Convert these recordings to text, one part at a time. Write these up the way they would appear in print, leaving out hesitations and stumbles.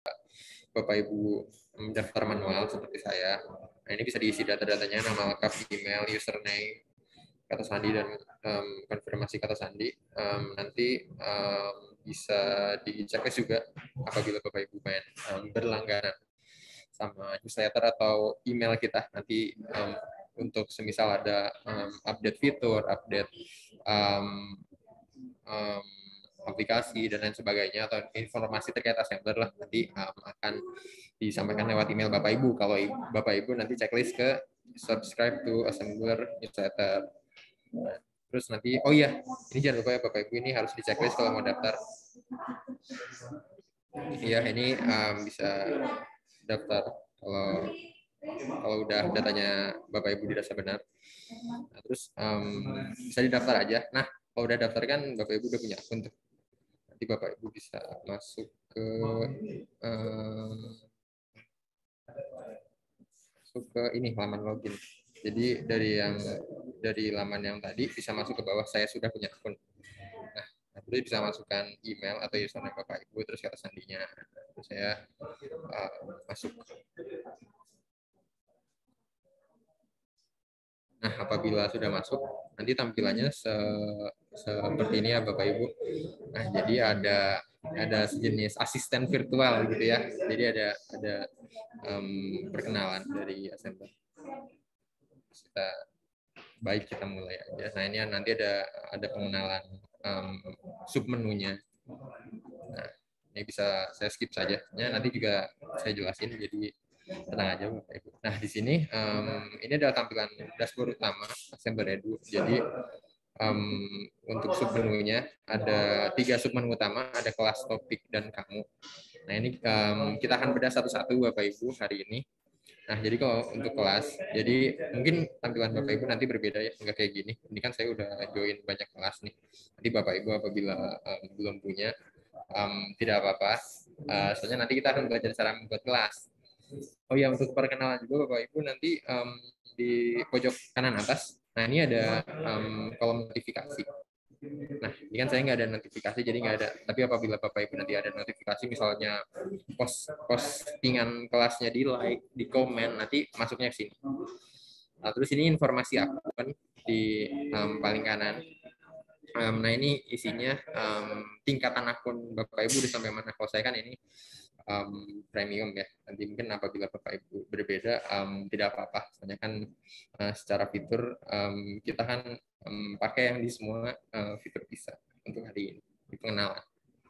Bapak Ibu daftar manual seperti saya. Nah, ini bisa diisi data-datanya, nama lengkap, email, username, kata sandi, dan konfirmasi kata sandi. Nanti bisa di-checklist juga apabila Bapak Ibu main berlangganan sama newsletter atau email kita. Nanti untuk semisal ada update fitur, update aplikasi dan lain sebagainya, atau informasi terkait assembler lah, nanti akan disampaikan lewat email Bapak Ibu. Kalau Bapak Ibu nanti checklist ke subscribe to assembler newsletter. Nah, terus nanti, oh iya, ini jangan lupa ya Bapak Ibu, ini harus di checklist kalau mau daftar. Iya, ini bisa daftar kalau udah datanya Bapak Ibu dirasa benar. Nah, terus bisa didaftar aja. Nah, kalau udah daftar kan Bapak Ibu udah punya akun tuh. Nanti Bapak Ibu bisa masuk ke ini laman login. Jadi dari laman yang tadi bisa masuk ke bawah, saya sudah punya akun. Nah, terus bisa masukkan email atau username Bapak Ibu, terus kata sandinya. Terus saya masuk. Nah, apabila sudah masuk, nanti tampilannya seperti ini ya Bapak Ibu. Nah, jadi ada sejenis asisten virtual gitu ya. Jadi ada perkenalan dari assembler. Kita mulai aja. Nah, ini nanti ada pengenalan submenunya. Nah, ini bisa saya skip saja. Nanti juga saya jelasin, jadi tenang aja Bapak Ibu. Nah, di sini ini adalah tampilan dashboard utama Assembler Edu. Jadi untuk submenunya ada 3 submenu utama, ada kelas, topik, dan kamu. Nah, ini kita akan bedah satu-satu Bapak Ibu hari ini. Nah, jadi kalau untuk kelas, jadi mungkin tampilan Bapak Ibu nanti berbeda ya, nggak kayak gini. Ini kan saya udah join banyak kelas nih. Nanti Bapak Ibu apabila belum punya, tidak apa-apa. Soalnya nanti kita akan belajar cara membuat kelas. Oh ya, untuk perkenalan juga Bapak Ibu nanti di pojok kanan atas, nah ini ada kolom notifikasi. Nah, ini kan saya nggak ada notifikasi, jadi nggak ada. Tapi apabila Bapak Ibu nanti ada notifikasi, misalnya postingan kelasnya di like, di komen, nanti masuknya ke sini. Nah, terus ini informasi akun di paling kanan. Nah, ini isinya tingkatan akun Bapak Ibu udah sampai mana. Kalau saya kan ini premium ya. Nanti mungkin apabila Bapak Ibu berbeda, tidak apa-apa. Soalnya kan secara fitur kita kan pakai yang di semua fitur bisa untuk hari ini di pengenalan.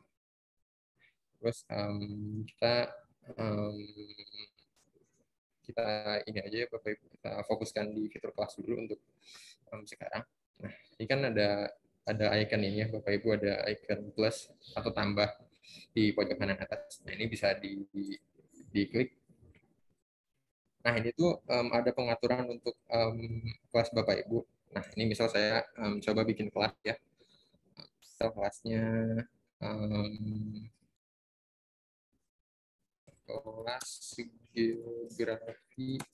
Terus kita ini aja ya Bapak Ibu, kita fokuskan di fitur kelas dulu untuk sekarang. Nah, ini kan ada icon ini ya Bapak Ibu, ada icon plus atau tambah di pojok kanan atas. Nah, ini bisa diklik. Nah, ini tuh ada pengaturan untuk kelas Bapak Ibu. Nah, ini misal saya coba bikin kelas ya. Misal kelasnya kelas geografi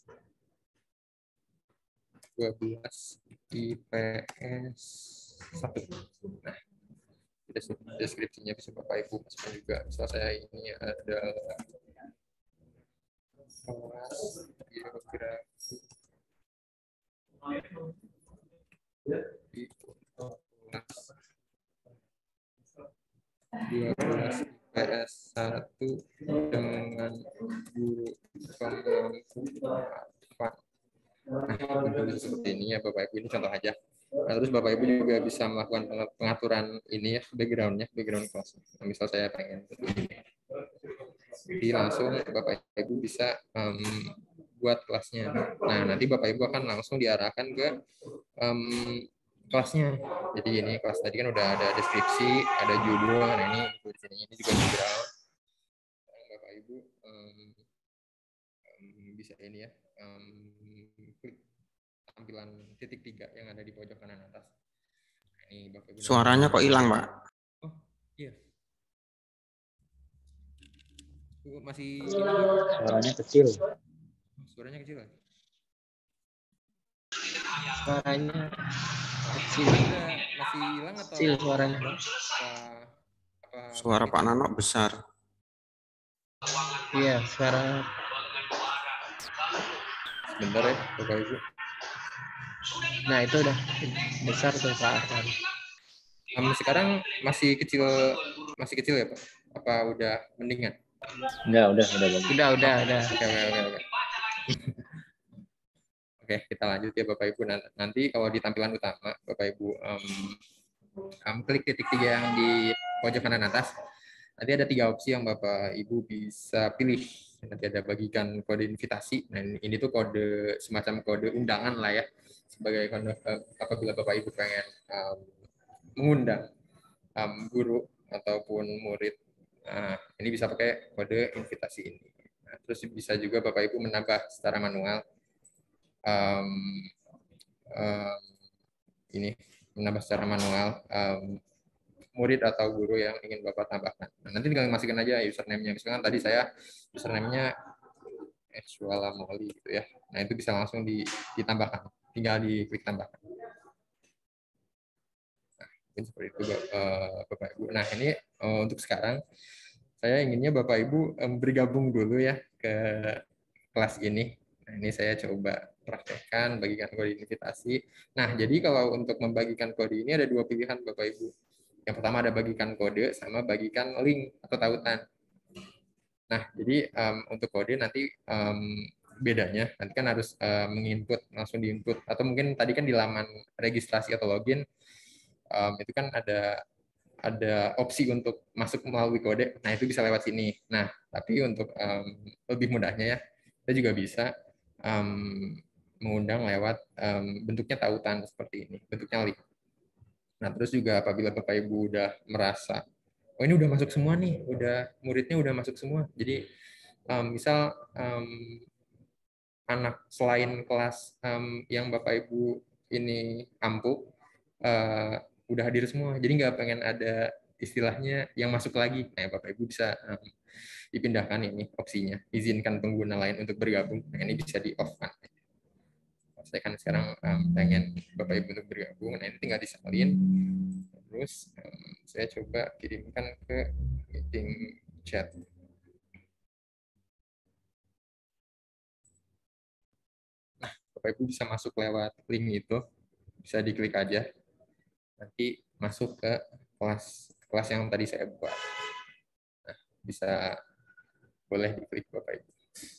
12 IPS 1. Nah, deskripsinya bisa Bapak Ibu masukkan juga. Misal saya ini adalah kelas geografi di kelas 12 IPS 1 dengan guru pemampu Pak. Nah, seperti ini ya Bapak Ibu, ini contoh aja. Nah, terus Bapak Ibu juga bisa melakukan pengaturan ini ya, background kelas. Nah, misal saya pengen jadi langsung Bapak Ibu bisa buat kelasnya. Nah, nanti Bapak Ibu akan langsung diarahkan ke kelasnya. Jadi ini kelas tadi kan udah ada deskripsi, ada judul. Nah, ini juga background. Bapak Ibu bisa ini ya, klik tampilan titik 3 yang ada di pojok kanan atas. Nah, ini Bapak Ibu suaranya kok hilang Pak? Oh iya, masih suaranya kecil. Suaranya kecil lagi. Suaranya kecil. Masih hilang atau kecil suaranya? apa Suara Pak Nano besar. Iya, suara Sebentar ya, Bapak Ibu. nah itu udah besar tuh Pak Arfan. Sekarang masih kecil ya Pak? Apa udah mendingan? Enggak, udah bagus. Udah. Oke. Oke, kita lanjut ya Bapak Ibu. Nanti kalau di tampilan utama, Bapak Ibu klik titik 3 yang di pojok kanan atas. Nanti ada 3 opsi yang Bapak Ibu bisa pilih. Nanti ada bagikan kode invitasi. Nah, ini tuh kode semacam kode undangan lah ya. Sebagai kode apabila Bapak Ibu pengen mengundang guru ataupun murid. Nah, ini bisa pakai kode invitasi ini. Nah, terus bisa juga Bapak Ibu menambah secara manual um, um, ini menambah secara manual murid atau guru yang ingin Bapak tambahkan. Nah, nanti tinggal masukin aja username-nya. Misalkan tadi saya username-nya Eswala Moli gitu ya. Nah, itu bisa langsung ditambahkan. Tinggal diklik tambahkan. Nah, mungkin seperti itu Bapak Ibu. Nah, ini untuk sekarang saya inginnya Bapak Ibu bergabung dulu ya ke kelas ini. Nah, ini saya coba praktekkan bagikan kode invitasi. Nah, jadi kalau untuk membagikan kode ini ada 2 pilihan Bapak Ibu. Yang pertama ada bagikan kode sama bagikan link atau tautan. Nah, jadi untuk kode nanti bedanya nanti kan harus menginput langsung diinput atau mungkin tadi kan di laman registrasi atau login itu kan ada opsi untuk masuk melalui kode. Nah, itu bisa lewat sini. Nah, tapi untuk lebih mudahnya ya, kita juga bisa mengundang lewat bentuknya tautan seperti ini, bentuknya link. Nah, terus juga apabila Bapak Ibu udah merasa, oh ini udah masuk semua nih, muridnya udah masuk semua. Jadi, misal anak selain kelas yang Bapak Ibu ini ampuh, udah hadir semua. Jadi nggak pengen ada istilahnya yang masuk lagi. Nah, Bapak Ibu bisa dipindahkan ini opsinya, izinkan pengguna lain untuk bergabung. Nah, ini bisa di off kan. Saya kan sekarang pengen Bapak Ibu untuk bergabung. Nah, ini tinggal disalin. Terus saya coba kirimkan ke meeting chat. Nah, Bapak Ibu bisa masuk lewat link itu. Bisa diklik aja. Nanti masuk ke kelas yang tadi saya buat. Nah, bisa boleh diklik Bapak Ibu.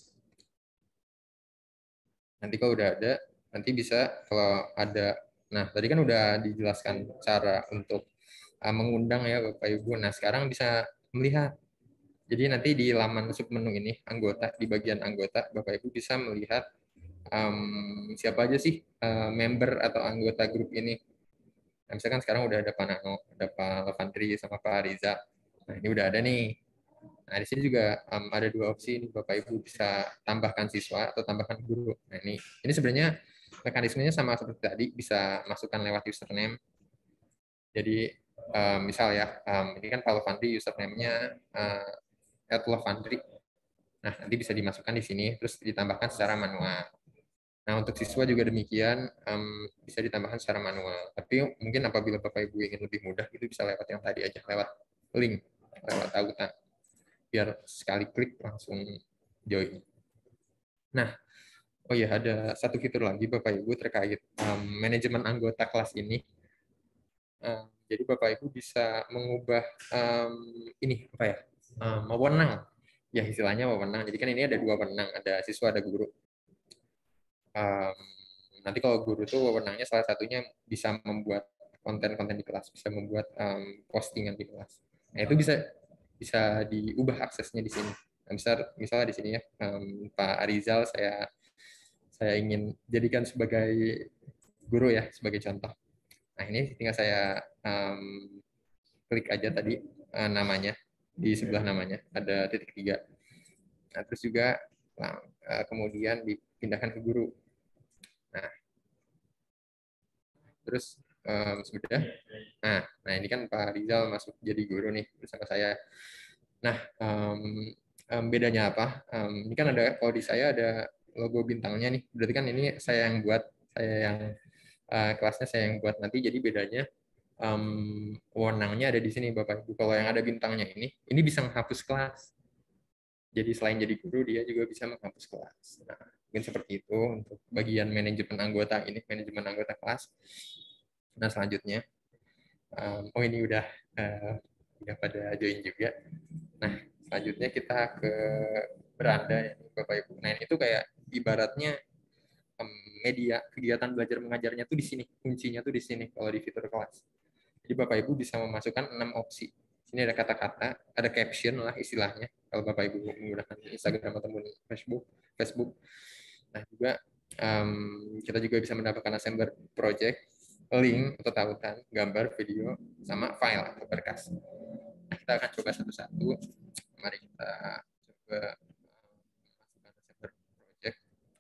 Nanti kalau udah ada, nanti bisa kalau ada, nah tadi kan udah dijelaskan cara untuk mengundang ya Bapak Ibu. Nah sekarang bisa melihat. Jadi nanti di laman submenu ini anggota di bagian anggota Bapak Ibu bisa melihat siapa aja sih member atau anggota grup ini. Nah, misalkan sekarang udah ada Pak Nano, ada Pak Levantri sama Pak Riza. Nah ini udah ada nih. Nah, di sini juga ada 2 opsi nih, Bapak Ibu bisa tambahkan siswa atau tambahkan guru. Nah, ini sebenarnya mekanismenya sama seperti tadi, bisa masukkan lewat username. Jadi misal ya, ini kan Pak Lovandri username-nya @lovandri. Nah, nanti bisa dimasukkan di sini, terus ditambahkan secara manual. Nah, untuk siswa juga demikian, bisa ditambahkan secara manual. Tapi mungkin apabila Bapak Ibu ingin lebih mudah, itu bisa lewat yang tadi aja, lewat link, lewat tautan. Biar sekali klik langsung join. Nah, oh ya ada satu fitur lagi Bapak Ibu terkait manajemen anggota kelas ini. Jadi Bapak Ibu bisa mengubah ini apa ya? Wewenang. Ya istilahnya wewenang. Jadi kan ini ada 2 wewenang, ada siswa, ada guru. Nanti kalau guru tuh wewenangnya salah satunya bisa membuat konten-konten di kelas, bisa membuat postingan di kelas. Nah, itu bisa diubah aksesnya di sini. Nah, misalnya di sini ya, Pak Arizal saya ingin jadikan sebagai guru ya, sebagai contoh. Nah, ini tinggal saya klik aja tadi namanya, di sebelah namanya ada titik 3. Nah, terus juga kemudian dipindahkan ke guru. Nah, terus sudah. Nah, ini kan Pak Rizal masuk jadi guru nih bersama saya. Nah, bedanya apa? Ini kan ada, kalau di saya ada logo bintangnya nih. Berarti kan ini saya yang buat, kelasnya saya yang buat nanti. Jadi bedanya wewenangnya ada di sini Bapak Ibu. Kalau yang ada bintangnya ini bisa menghapus kelas. Jadi selain jadi guru, dia juga bisa menghapus kelas. Nah, mungkin seperti itu untuk bagian manajemen anggota kelas. Nah, selanjutnya, oh ini udah pada join juga. Nah, selanjutnya kita ke beranda ya, Bapak Ibu. Nah, ini tuh kayak ibaratnya media kegiatan belajar mengajarnya tuh di sini. Kuncinya tuh di sini kalau di fitur kelas. Jadi Bapak Ibu bisa memasukkan 6 opsi. Sini ada kata-kata, ada caption lah istilahnya. Kalau Bapak Ibu menggunakan Instagram atau Facebook. Nah juga kita juga bisa mendapatkan assembler project, link atau tautan, gambar, video, sama file atau berkas. Nah, kita akan coba satu-satu. Mari kita coba masukkan assembler project.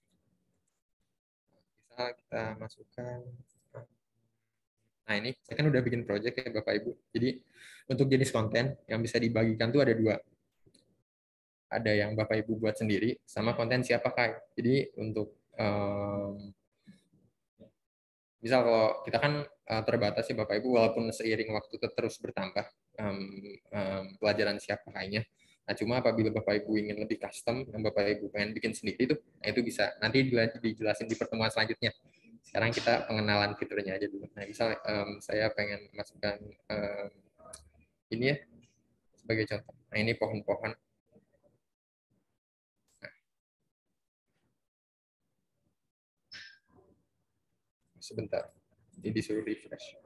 Misal kita masukkan. Nah ini saya kan udah bikin project ya Bapak Ibu. Jadi untuk jenis konten yang bisa dibagikan tuh ada dua. Ada yang Bapak Ibu buat sendiri sama konten siapakah. Jadi untuk misal kalau kita kan terbatas ya Bapak Ibu, walaupun seiring waktu terus bertambah pelajaran siapakahnya. Nah cuma apabila Bapak Ibu ingin lebih custom, yang Bapak Ibu pengen bikin sendiri itu, nah itu bisa. Nanti dijelasin di pertemuan selanjutnya. Sekarang kita pengenalan fiturnya aja dulu. Nah misal saya pengen masukkan ini ya sebagai contoh. Nah ini pohon-pohon. Sebentar, ini disuruh refresh.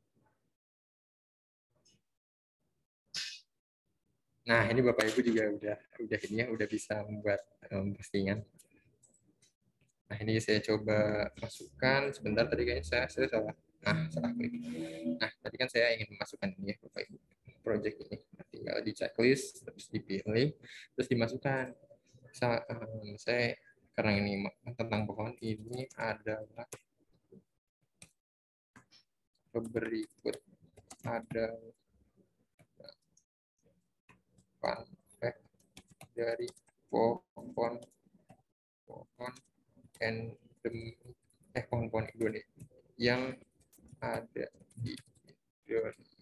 Nah ini Bapak Ibu juga udah ini ya, udah bisa membuat postingan. Nah ini saya coba masukkan. Sebentar tadi kayaknya saya salah. Salah klik. Nah tadi kan saya ingin memasukkan ini ya Bapak Ibu, project ini. Nah, tinggal di checklist, terus dipilih, terus dimasukkan. Saya karena ini tentang pohon, ini adalah berikut ada fun fact dari pohon pohon-pohon Indonesia yang ada di Indonesia.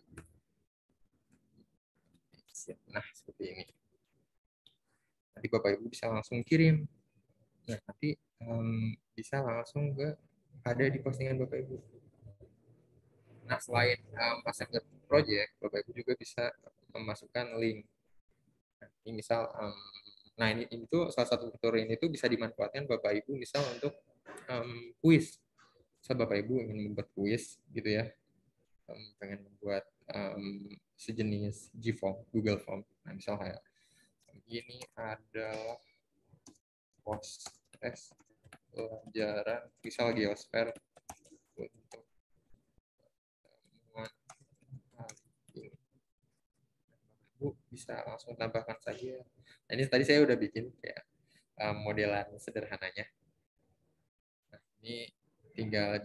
Nah seperti ini. Nanti Bapak Ibu bisa langsung kirim. Nah nanti bisa langsung ada di postingan Bapak Ibu. Nah selain assembler project, Bapak Ibu juga bisa memasukkan link. Nah, ini misal, nah ini itu salah satu fitur ini tuh bisa dimanfaatkan Bapak Ibu misal untuk kuis. Misal Bapak Ibu ingin membuat kuis gitu ya, pengen membuat sejenis G-Form, Google Form. Nah misal kayak ini adalah proses pelajaran misal geosfer untuk temuan hari ini. Bu bisa langsung tambahkan saja. Nah, ini tadi saya udah bikin kayak modelan sederhananya. Nah, ini tinggal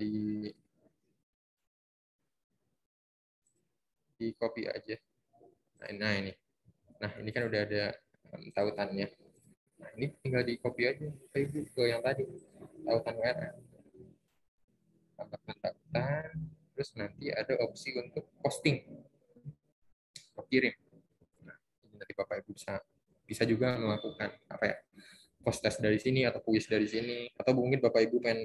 di copy aja. Nah ini. Nah ini kan udah ada tautannya. Nah ini tinggal di copy aja. Ibu ke yang tadi tautan URL. Tambahkan tautan. Terus nanti ada opsi untuk posting. Kirim. Nah, ini nanti Bapak Ibu bisa juga melakukan apa ya, post test dari sini atau kuis dari sini, atau mungkin Bapak Ibu pengen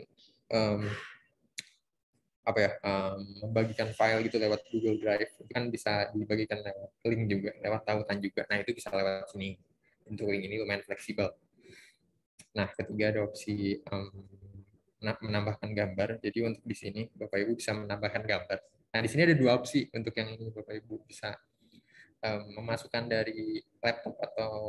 apa ya, membagikan file gitu lewat Google Drive, itu kan bisa dibagikan lewat link juga, lewat tautan juga. Nah itu bisa lewat sini. Untuk link ini lumayan fleksibel. Nah ketiga ada opsi menambahkan gambar. Jadi untuk di sini Bapak Ibu bisa menambahkan gambar. Nah di sini ada dua opsi untuk yang ini, Bapak Ibu bisa memasukkan dari laptop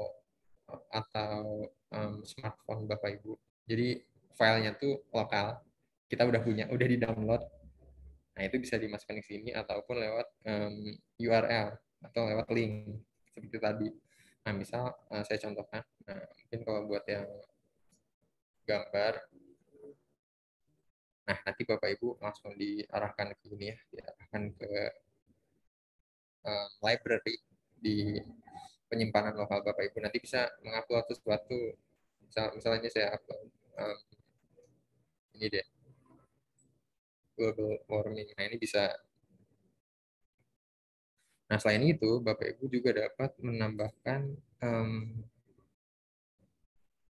atau smartphone Bapak Ibu. Jadi filenya tuh lokal, kita udah di-download. Nah, itu bisa dimasukkan ke sini ataupun lewat URL atau lewat link seperti tadi. Nah, misal saya contohkan, nah, mungkin kalau buat yang gambar, nah nanti Bapak Ibu langsung diarahkan ke ini ya, diarahkan ke library di penyimpanan lokal Bapak Ibu. Nanti bisa mengupload sesuatu, misalnya saya upload ini deh, global warming. Nah ini bisa. Nah selain itu Bapak Ibu juga dapat menambahkan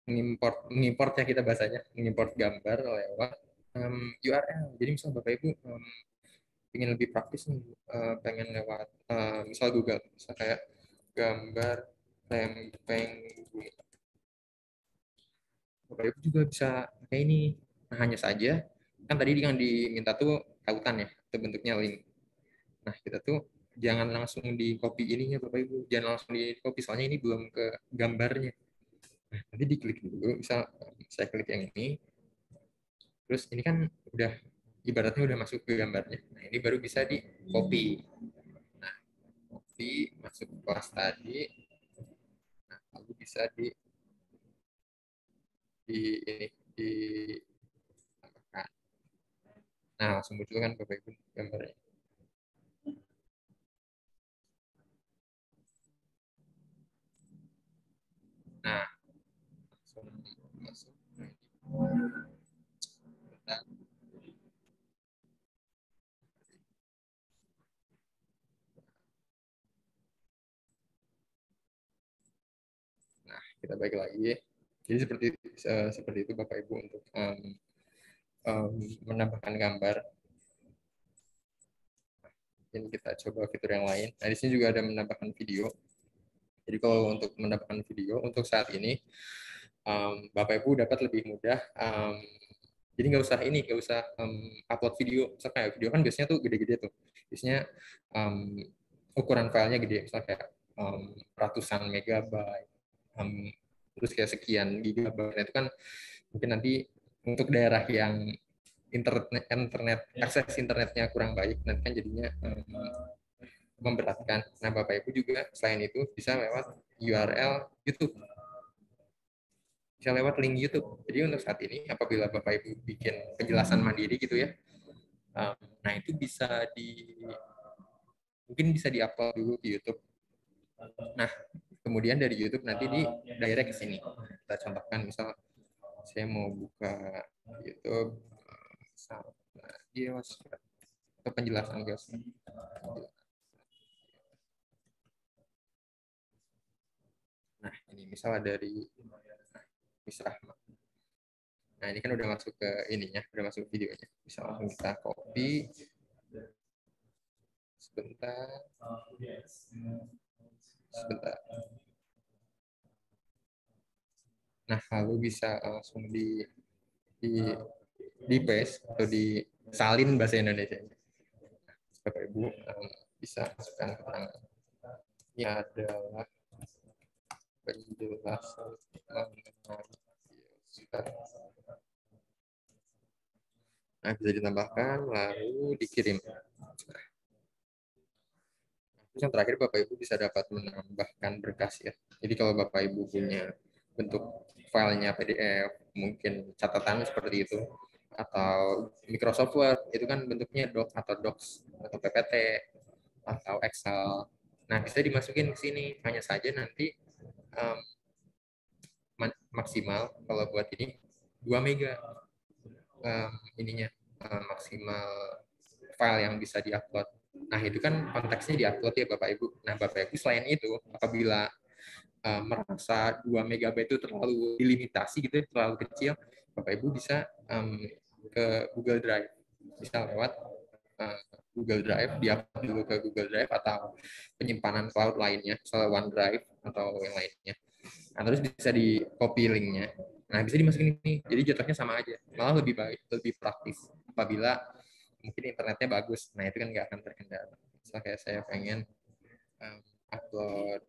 mengimport ya kita bahasanya, mengimport gambar lewat URL. Jadi misal Bapak Ibu ingin lebih praktis nih, pengen lewat misal Google, misal kayak gambar lempeng bunga. Bapak Ibu juga bisa pakai ini. Nah, hanya saja kan tadi yang diminta tuh tautan ya, itu bentuknya link. Nah, kita tuh jangan langsung di copy ininya Bapak Ibu, jangan langsung di copy soalnya ini belum ke gambarnya. Nah, nanti diklik dulu, misal saya klik yang ini, terus ini kan udah ibaratnya udah masuk ke gambarnya. Nah, ini baru bisa di copy. Nah, copy masuk ke kelas tadi. Nah, lalu bisa di ini di tambahkan. Nah, langsung muncul kan Bapak Ibu gambarnya. Nah, langsung masuk. Bentar. Nah, kita balik lagi. Jadi seperti itu Bapak Ibu untuk menambahkan gambar. Mungkin kita coba fitur yang lain. Nah, di sini juga ada menambahkan video. Jadi kalau untuk menambahkan video untuk saat ini, Bapak Ibu dapat lebih mudah. Jadi nggak usah upload video. Misalnya kayak video kan biasanya tuh gede-gede tuh. Biasanya ukuran filenya gede, misalnya kayak ratusan megabyte, terus kayak sekian gigabyte. Nah, itu kan mungkin nanti untuk daerah yang internet akses internetnya kurang baik, nanti kan jadinya memberatkan. Nah, Bapak Ibu juga selain itu bisa lewat URL YouTube, bisa lewat link YouTube. Jadi untuk saat ini apabila Bapak Ibu bikin penjelasan mandiri gitu ya, nah itu mungkin bisa diupload dulu di YouTube. Nah, kemudian dari YouTube nanti di direct ke sini. Kita contohkan misal saya mau buka YouTube Gios atau penjelasan Gios. Nah, ini misalnya dari Miss Rahma. Nah, ini kan udah masuk ke ininya, udah masuk videonya. Bisa langsung kita copy. Sebentar. Nah, lalu bisa langsung di paste atau disalin bahasa Indonesia. Bapak Ibu bisa masukkan keterangan. Ini adalah penjelasan mengenai. Nah, bisa ditambahkan lalu dikirim. Terus yang terakhir Bapak Ibu bisa dapat menambahkan berkas ya. Jadi kalau Bapak Ibu punya bentuk filenya PDF, mungkin catatan seperti itu, atau Microsoft Word, itu kan bentuknya doc atau docs, atau PPT, atau Excel. Nah, bisa dimasukin ke sini. Hanya saja nanti maksimal kalau buat ini 2 mega ininya maksimal file yang bisa diupload. Nah, itu kan konteksnya diupload ya Bapak Ibu. Nah, Bapak Ibu selain itu, apabila merasa 2 MB itu terlalu dilimitasi gitu, terlalu kecil, Bapak Ibu bisa ke Google Drive. Bisa lewat Google Drive, diupload dulu ke Google Drive atau penyimpanan cloud lainnya, misalnya OneDrive atau yang lainnya. Nah, terus bisa di copy linknya. Nah, bisa dimasukin ini. Jadi jatuhnya sama aja. Malah lebih baik, lebih praktis. Apabila mungkin internetnya bagus. Nah, itu kan nggak akan terkendala. Misalnya kayak saya pengen upload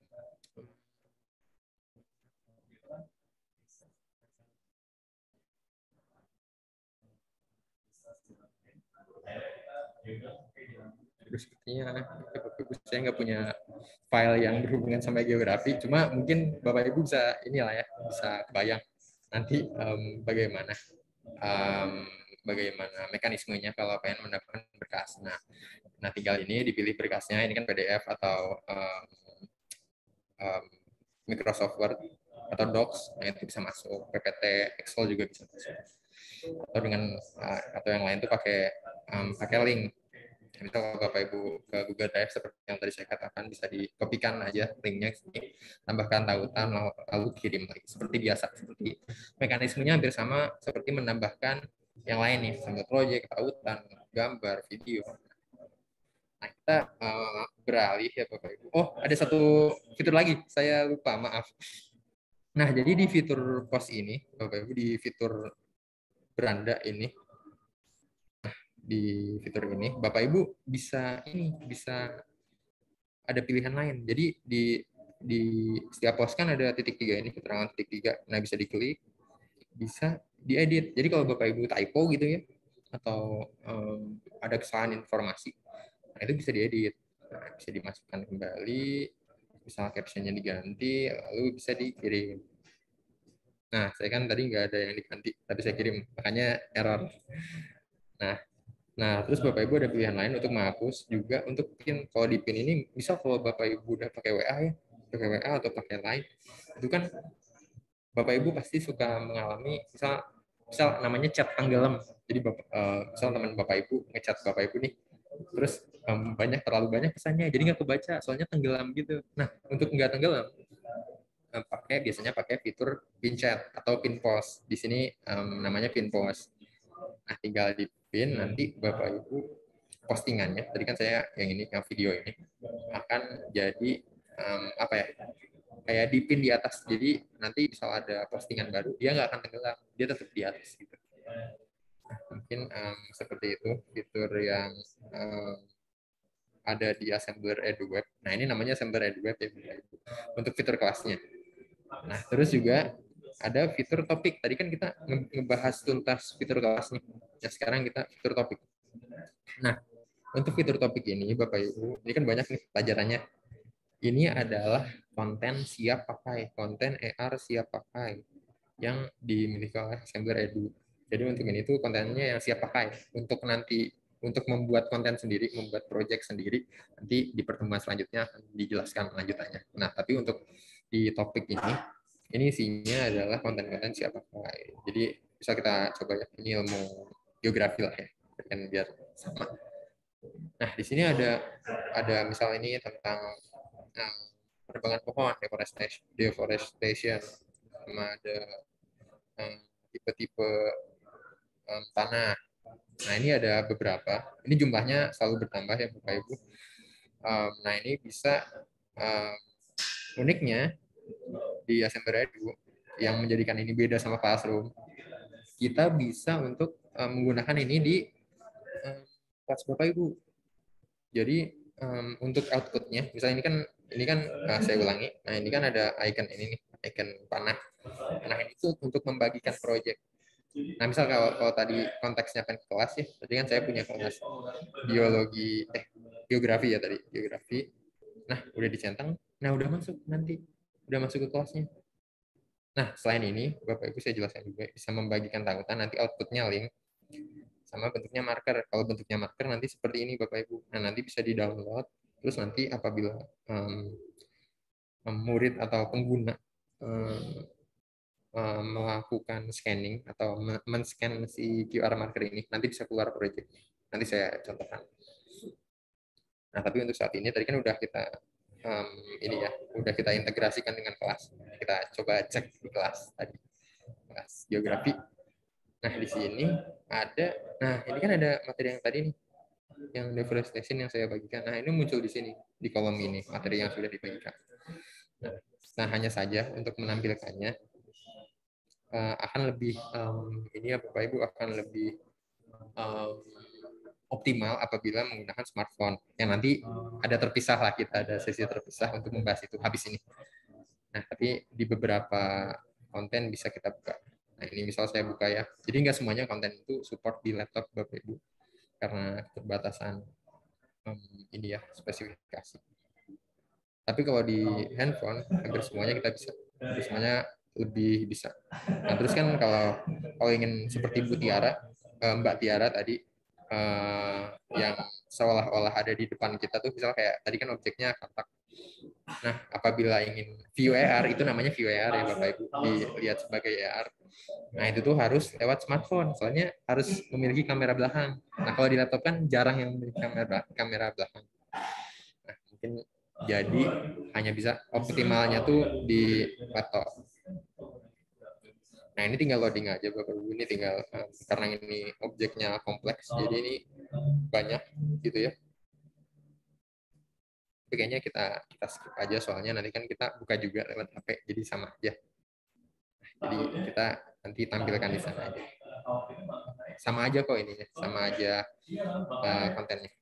terus sepertinya saya nggak punya file yang berhubungan sama geografi, cuma mungkin Bapak Ibu bisa inilah ya, bisa kebayang nanti bagaimana mekanismenya kalau pengen mendapatkan berkas. Nah, tinggal ini dipilih berkasnya, ini kan PDF atau Microsoft Word atau Docs, nah itu bisa masuk, PPT, Excel juga bisa masuk. Atau yang lain tuh pakai link. Misal kalau Bapak Ibu ke Google Drive seperti yang tadi saya katakan, bisa dikopikan aja linknya sini, tambahkan tautan, lalu kirim lagi. Seperti biasa, seperti mekanismenya hampir sama seperti menambahkan yang lain nih, sambil project, tautan, gambar, video. Nah, kita beralih ya Bapak Ibu. Oh, ada satu fitur lagi, saya lupa, maaf. Nah, jadi di fitur post ini, Bapak Ibu, di fitur beranda ini, di fitur ini Bapak Ibu bisa ada pilihan lain. Jadi di setiap post kan ada titik 3 ini, keterangan titik 3. Nah, bisa diklik, bisa diedit. Jadi kalau Bapak Ibu typo gitu ya, atau ada kesalahan informasi, nah itu bisa diedit. Nah, bisa dimasukkan kembali, misal captionnya diganti, lalu bisa dikirim. Nah, saya kan tadi nggak ada yang diganti, tadi saya kirim, makanya error. Nah, terus Bapak Ibu ada pilihan lain untuk menghapus juga untuk pin. Kalau di pin ini, misal kalau Bapak Ibu udah pakai WA ya, pakai WA atau pakai Line, itu kan Bapak Ibu pasti suka mengalami, misal namanya chat tenggelam. Jadi misal teman Bapak Ibu ngechat Bapak Ibu nih, terus terlalu banyak pesannya, jadi nggak kebaca, soalnya tenggelam gitu. Nah, untuk nggak tenggelam, biasanya pakai fitur pin chat atau pin post. Di sini namanya pin post. Nah, tinggal di pin, nanti Bapak Ibu postingannya, tadi kan saya yang ini, yang video ini, akan jadi apa ya, kayak di pin di atas. Jadi nanti misal ada postingan baru, dia nggak akan tenggelam, dia tetap di atas gitu. Nah, mungkin seperti itu fitur yang ada di Assembler EduWeb. Nah, ini namanya Assembler EduWeb ya, untuk fitur kelasnya. Nah, terus juga ada fitur topik. Tadi kan kita ngebahas tuntas fitur kelas nih. Nah, sekarang kita fitur topik. Nah, untuk fitur topik ini, Bapak Ibu, ini kan banyak nih pelajarannya. Ini adalah konten siap pakai, konten ER siap pakai yang dimiliki oleh Assembler Edu. Jadi untuk ini tuh kontennya yang siap pakai. Untuk nanti untuk membuat konten sendiri, membuat project sendiri, nanti di pertemuan selanjutnya akan dijelaskan lanjutannya. Nah, tapi untuk di topik ini isinya adalah konten-konten siap pakai. Jadi bisa kita coba ya, ini ilmu geografi lah ya, kan biar sama. Nah, di sini ada misal ini tentang penebangan pohon, deforestation, sama ada tipe-tipe tanah. Nah, ini ada beberapa. Ini jumlahnya selalu bertambah ya Bapak Ibu. Nah, ini bisa uniknya di Assembler Edu yang menjadikan ini beda sama Classroom, kita bisa untuk menggunakan ini di kelas Bapak Ibu. Jadi untuk outputnya, misalnya ini kan saya ulangi. Nah, ini kan ada icon ini nih, icon panah. Nah, ini tuh untuk membagikan project. Nah, misal kalau tadi konteksnya kan kelas ya, tadi kan saya punya kelas geografi ya tadi, geografi. Nah, udah dicentang, nah udah masuk nanti, udah masuk ke kelasnya. Nah, selain ini, Bapak Ibu saya jelaskan juga, bisa membagikan tautan, nanti outputnya link, sama bentuknya marker. Kalau bentuknya marker nanti seperti ini Bapak Ibu. Nah, nanti bisa di-download, terus nanti apabila murid atau pengguna melakukan scanning atau men-scan si QR marker ini, nanti bisa keluar project. Nanti saya contohkan. Nah, tapi untuk saat ini tadi kan udah kita udah kita integrasikan dengan kelas. Kita coba cek di kelas tadi, kelas geografi. Nah, di sini ini kan ada materi yang tadi nih, yang deforestation yang saya bagikan. Nah, ini muncul di sini, di kolom ini, materi yang sudah dibagikan. Nah, hanya saja untuk menampilkannya akan lebih ini ya Bapak Ibu, akan lebih optimal apabila menggunakan smartphone. Yang nanti ada terpisah lah, kita ada sesi terpisah untuk membahas itu habis ini. Nah, tapi di beberapa konten bisa kita buka. Nah, ini misal saya buka ya. Jadi nggak semuanya konten itu support di laptop Bapak Ibu karena keterbatasan ini ya, spesifikasi. Tapi kalau di handphone hampir semuanya kita bisa. Hampir semuanya lebih bisa. Nah, terus kan kalau ingin seperti Mbak Tiara tadi, yang seolah-olah ada di depan kita tuh, misalnya kayak tadi kan objeknya katak. Nah, apabila ingin view AR, itu namanya view AR ya Bapak Ibu, dilihat sebagai AR. Nah, itu tuh harus lewat smartphone, soalnya harus memiliki kamera belakang. Nah, kalau di laptop kan jarang yang memiliki kamera belakang. Nah, mungkin jadi hanya bisa optimalnya tuh di laptop. Nah, ini tinggal loading aja Bapak Ibu. Ini tinggal karena ini objeknya kompleks, jadi ini banyak gitu ya. Tapi kayaknya kita skip aja, soalnya nanti kan kita buka juga lewat HP, jadi sama aja. Jadi kita nanti tampilkan di sana aja. Sama aja kok ini, sama aja kontennya.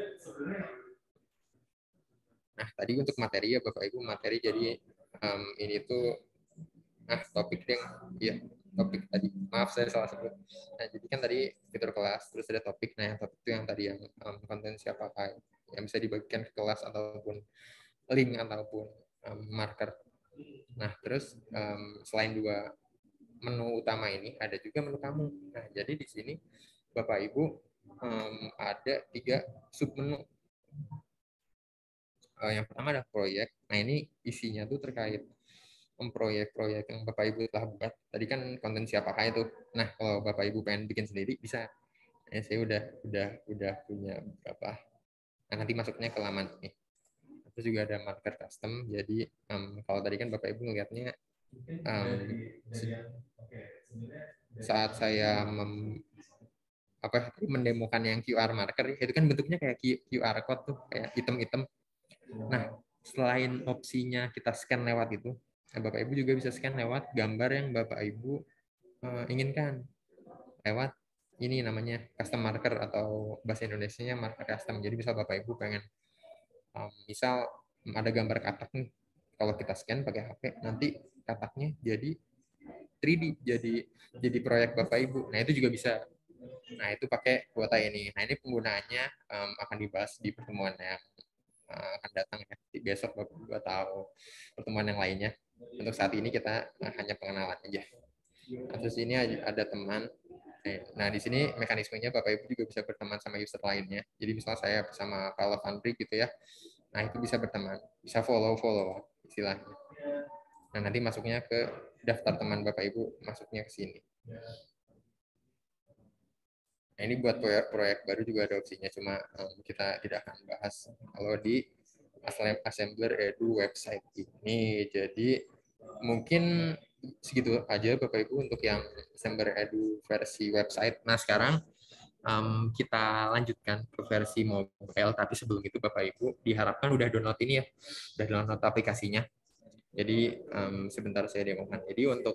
Nah, tadi untuk materi ya Bapak Ibu, materi jadi ini tuh topik yang ya topik tadi. Maaf saya salah sebut. Nah, jadi kan tadi fitur kelas, terus ada topik. Nah, yang topik itu yang tadi yang konten siapa yang bisa dibagikan ke kelas ataupun link ataupun marker. Nah, terus selain dua menu utama ini, ada juga menu tamu. Nah, jadi di sini Bapak Ibu ada 3 submenu. Yang pertama ada proyek. Nah, ini isinya tuh terkait proyek-proyek yang Bapak Ibu telah buat. Tadi kan konten siapa itu. Nah, kalau Bapak Ibu pengen bikin sendiri bisa. Saya udah punya beberapa. Nah, nanti masuknya ke laman ini. Terus juga ada marker custom. Jadi kalau tadi kan Bapak Ibu ngelihatnya saat saya mendemokan yang QR marker, itu kan bentuknya kayak QR code tuh, kayak item-item. Nah, selain opsinya kita scan lewat itu, Bapak Ibu juga bisa scan lewat gambar yang Bapak Ibu inginkan. Lewat ini namanya custom marker, atau bahasa Indonesianya marker custom. Jadi misal Bapak Ibu pengen, misal ada gambar katak nih, kalau kita scan pakai HP, nanti kataknya jadi 3D, jadi proyek Bapak Ibu. Nah, itu juga bisa. Nah, itu pakai kuota ini. Nah, ini penggunaannya akan dibahas di pertemuan yang akan datang ya. Besok Bapak Ibu atau pertemuan yang lainnya. Untuk saat ini kita hanya pengenalan aja. Nah, terus ini ada teman. Nah, di sini mekanismenya Bapak Ibu juga bisa berteman sama user lainnya. Jadi misalnya saya bersama Pak Lovandri gitu ya. Nah, itu bisa berteman, bisa follow istilahnya. Nah, nanti masuknya ke daftar teman Bapak Ibu, masuknya ke sini. Nah, ini buat proyek baru juga ada opsinya, cuma kita tidak akan bahas kalau di Assembler Edu website ini. Jadi mungkin segitu aja Bapak Ibu untuk yang Assembler Edu versi website. Nah, sekarang kita lanjutkan ke versi mobile, tapi sebelum itu Bapak Ibu diharapkan udah download ini ya, udah download aplikasinya. Jadi sebentar saya demokan. Jadi untuk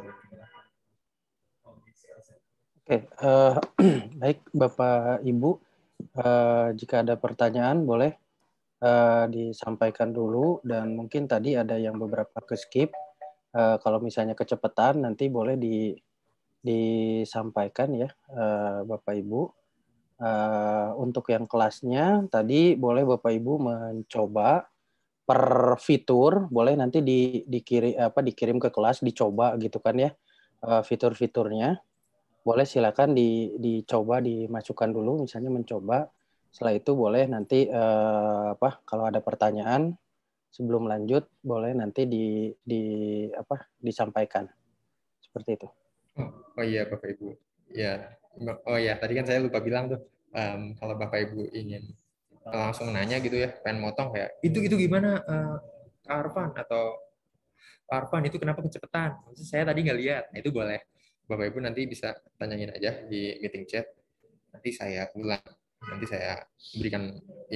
Oke, baik Bapak Ibu, jika ada pertanyaan boleh disampaikan dulu, dan mungkin tadi ada yang beberapa ke skip. Kalau misalnya kecepatan nanti boleh disampaikan ya Bapak Ibu. Untuk yang kelasnya tadi boleh Bapak Ibu mencoba per fitur, boleh nanti dikirim ke kelas, dicoba gitu kan ya fitur-fiturnya. Boleh silakan dicoba, dimasukkan dulu misalnya mencoba. Setelah itu boleh nanti kalau ada pertanyaan sebelum lanjut boleh nanti disampaikan. Seperti itu. Oh iya Bapak Ibu. Ya. Oh ya, tadi kan saya lupa bilang tuh, kalau Bapak Ibu ingin langsung nanya gitu ya, pengen motong kayak itu gimana Kak Arfan, atau Pak Arfan itu kenapa kecepatan? Maksudnya saya tadi nggak lihat. Nah, itu boleh. Bapak Ibu nanti bisa tanyain aja di meeting chat. Nanti saya ulang. Nanti saya berikan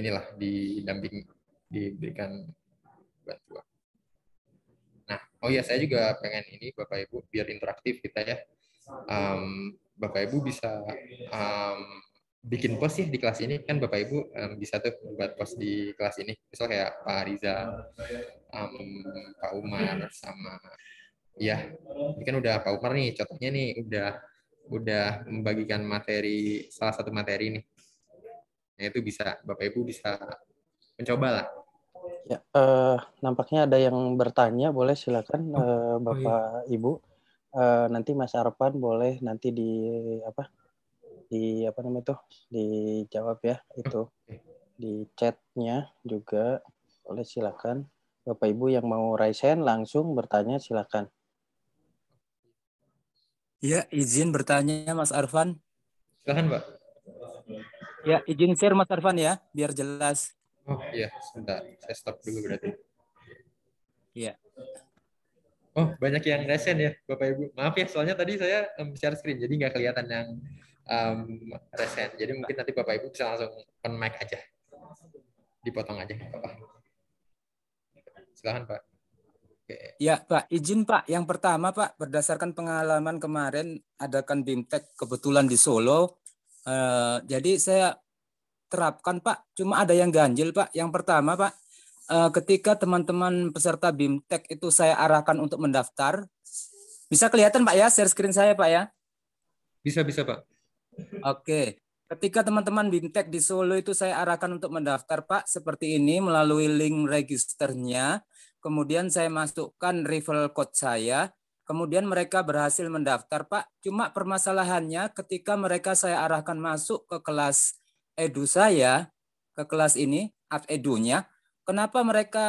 diberikan bantuan. Nah, oh iya, saya juga pengen ini Bapak Ibu biar interaktif kita ya. Bapak Ibu bisa bikin post ya di kelas ini, kan Bapak Ibu bisa tuh buat post di kelas ini. Misal kayak Pak Riza, Pak Umar, sama ya, ini kan udah Pak Umar nih, contohnya nih udah membagikan materi, salah satu materi nih. Nah, itu bisa Bapak Ibu bisa mencoba lah. Ya, nampaknya ada yang bertanya, boleh silakan Bapak iya. Ibu. Nanti Mas Arfan boleh nanti di apa namanya tuh dijawab ya itu di chatnya juga boleh, silakan Bapak Ibu yang mau raise hand langsung bertanya silakan. Ya, izin bertanya Mas Arfan. Silakan, Pak. Ya, izin share Mas Arfan ya, biar jelas. Oh iya, sebentar. Saya stop dulu berarti. Ya. Oh, banyak yang resen ya, Bapak Ibu. Maaf ya, soalnya tadi saya share screen, jadi nggak kelihatan yang resen. Jadi mungkin nanti Bapak Ibu bisa langsung on mic aja. Dipotong aja, nggak apa-apa. Silakan, Pak. Oke. Ya, Pak, izin Pak. Yang pertama, Pak, berdasarkan pengalaman kemarin adakan BIMTEK kebetulan di Solo. Jadi saya terapkan, Pak. Cuma ada yang ganjil, Pak. Yang pertama, Pak, ketika teman-teman peserta BIMTEK itu saya arahkan untuk mendaftar. Bisa kelihatan, Pak ya, share screen saya, Pak ya? Bisa, Pak. Oke. Ketika teman-teman BIMTEK di Solo itu saya arahkan untuk mendaftar, Pak, seperti ini melalui link registernya. Kemudian saya masukkan referral code saya. Kemudian mereka berhasil mendaftar, Pak. Cuma permasalahannya ketika mereka saya arahkan masuk ke kelas edu saya, ke kelas ini, edunya, kenapa mereka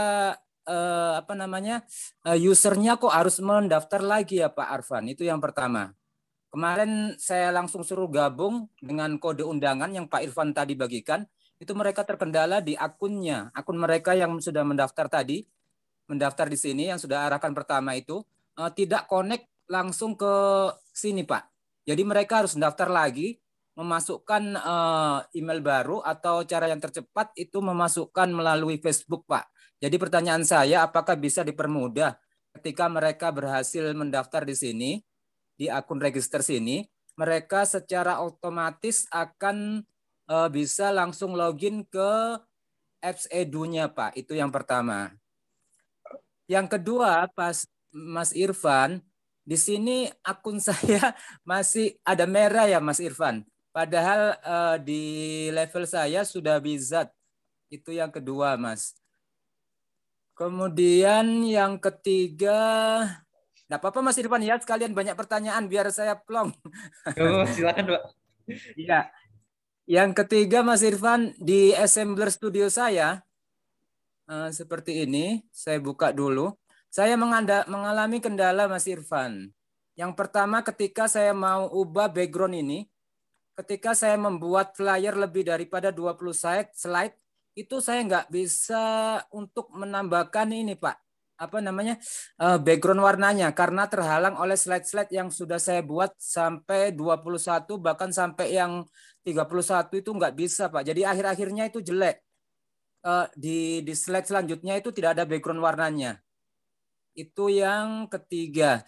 usernya kok harus mendaftar lagi ya Pak Arfan? Itu yang pertama. Kemarin saya langsung suruh gabung dengan kode undangan yang Pak Irfan tadi bagikan. Itu mereka terkendala di akunnya. Akun mereka yang sudah mendaftar tadi, mendaftar di sini yang sudah arahkan pertama itu, tidak connect langsung ke sini Pak. Jadi mereka harus mendaftar lagi, memasukkan email baru atau cara yang tercepat itu memasukkan melalui Facebook Pak. Jadi pertanyaan saya, apakah bisa dipermudah ketika mereka berhasil mendaftar di sini, di akun register sini, mereka secara otomatis akan bisa langsung login ke apps edunya, Pak. Itu yang pertama. Yang kedua, Mas Irfan, di sini akun saya masih ada merah ya, Mas Irfan. Padahal di level saya sudah bisa. Itu yang kedua, Mas. Kemudian yang ketiga, nggak apa-apa Mas Irfan ya, sekalian banyak pertanyaan biar saya plong. Oh, silakan, Pak. Iya. Yang ketiga Mas Irfan, di Assembler Studio saya, seperti ini, saya buka dulu. Saya mengalami kendala Mas Irfan. Yang pertama ketika saya mau ubah background ini, ketika saya membuat flyer lebih daripada 20 slide, itu saya nggak bisa untuk menambahkan ini Pak, background warnanya karena terhalang oleh slide-slide yang sudah saya buat sampai 21 bahkan sampai yang 31 itu nggak bisa Pak. Jadi akhir-akhirnya itu jelek. Di slide selanjutnya itu tidak ada background warnanya. Itu yang ketiga.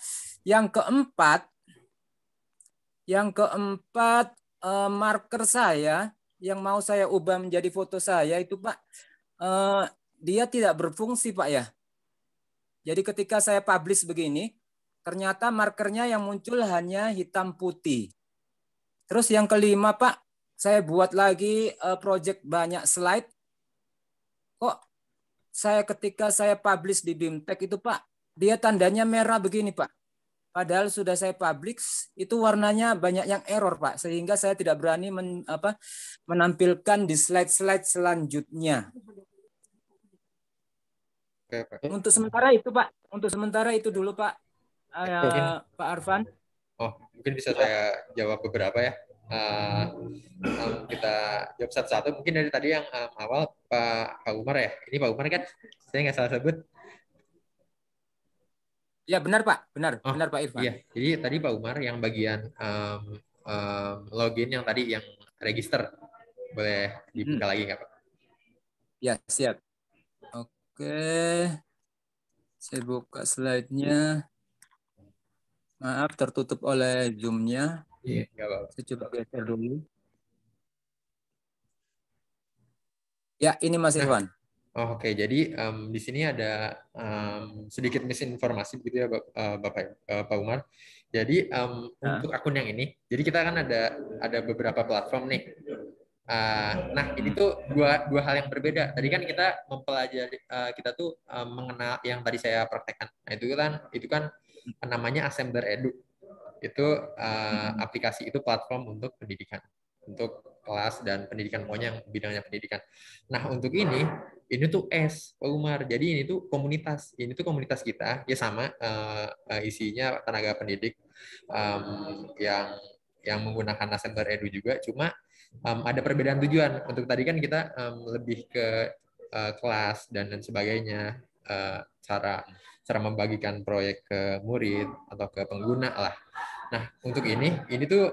Yang keempat marker saya yang mau saya ubah menjadi foto saya itu Pak, dia tidak berfungsi Pak ya. Jadi ketika saya publish begini, ternyata markernya yang muncul hanya hitam putih. Terus yang kelima Pak, saya buat lagi project banyak slide. Kok ketika saya publish di BIMTEK itu Pak, dia tandanya merah begini Pak. Padahal sudah saya publish, itu warnanya banyak yang error Pak, sehingga saya tidak berani menampilkan di slide-slide selanjutnya. Oke, Pak. Untuk sementara itu Pak, untuk sementara itu dulu Pak, Pak Arfan. Oh, mungkin bisa saya jawab beberapa ya. Kita jawab satu-satu. Mungkin dari tadi yang awal Pak Umar ya. Ini Pak Umar kan? Saya nggak salah sebut. Ya benar Pak, benar Pak Irfan. Iya, jadi tadi Pak Umar yang bagian login yang tadi yang register. Boleh dibuka lagi nggak Pak? Ya, siap. Oke. Saya buka slide-nya. Maaf, tertutup oleh Zoom-nya. Iya, nggak apa-apa. Saya coba geser dulu. Ya, ini Mas Irfan. Oh, oke. Jadi di sini ada sedikit misinformasi begitu ya Pak Umar. Jadi untuk akun yang ini, jadi kita kan ada beberapa platform nih. Nah, ini tuh dua hal yang berbeda. Tadi kan kita mempelajari, kita tuh mengenal yang tadi saya praktekkan. Nah, itu kan namanya Assembler Edu. Itu aplikasi, itu platform untuk pendidikan. untuk kelas dan pendidikan, pokoknya yang bidangnya pendidikan. Nah, untuk ini tuh Pak Umar. Jadi ini tuh komunitas kita, ya sama isinya tenaga pendidik yang menggunakan Nasember Edu juga, cuma ada perbedaan tujuan. Untuk tadi kan kita lebih ke kelas dan sebagainya, cara membagikan proyek ke murid atau ke pengguna lah. Nah, untuk ini tuh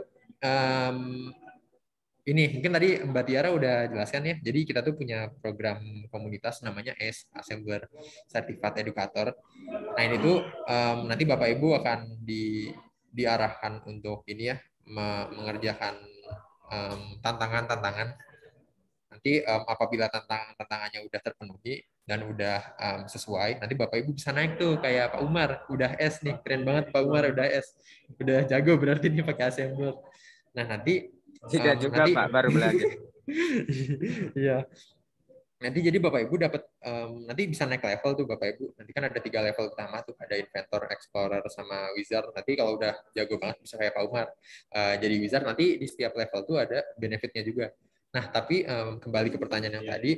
ini mungkin tadi Mbak Tiara udah jelaskan ya. Jadi kita tuh punya program komunitas namanya Assembler Certified Educator. Nah, ini tuh nanti Bapak Ibu akan diarahkan untuk ini ya, mengerjakan tantangan-tantangan. Nanti apabila tantangannya udah terpenuhi dan udah sesuai, nanti Bapak Ibu bisa naik tuh kayak Pak Umar, udah S nih, keren banget Pak Umar udah S, udah jago berarti nih pakai assembler. Nah, nanti Tidak juga nanti Pak, baru belajar. iya. Nanti jadi Bapak Ibu dapat nanti bisa naik level tuh Bapak Ibu. Nanti kan ada 3 level utama tuh, ada Inventor, Explorer, sama Wizard. Nanti kalau udah jago banget bisa kayak Pak Umar jadi Wizard, nanti di setiap level tuh ada benefitnya juga. Nah, tapi kembali ke pertanyaan yang tadi,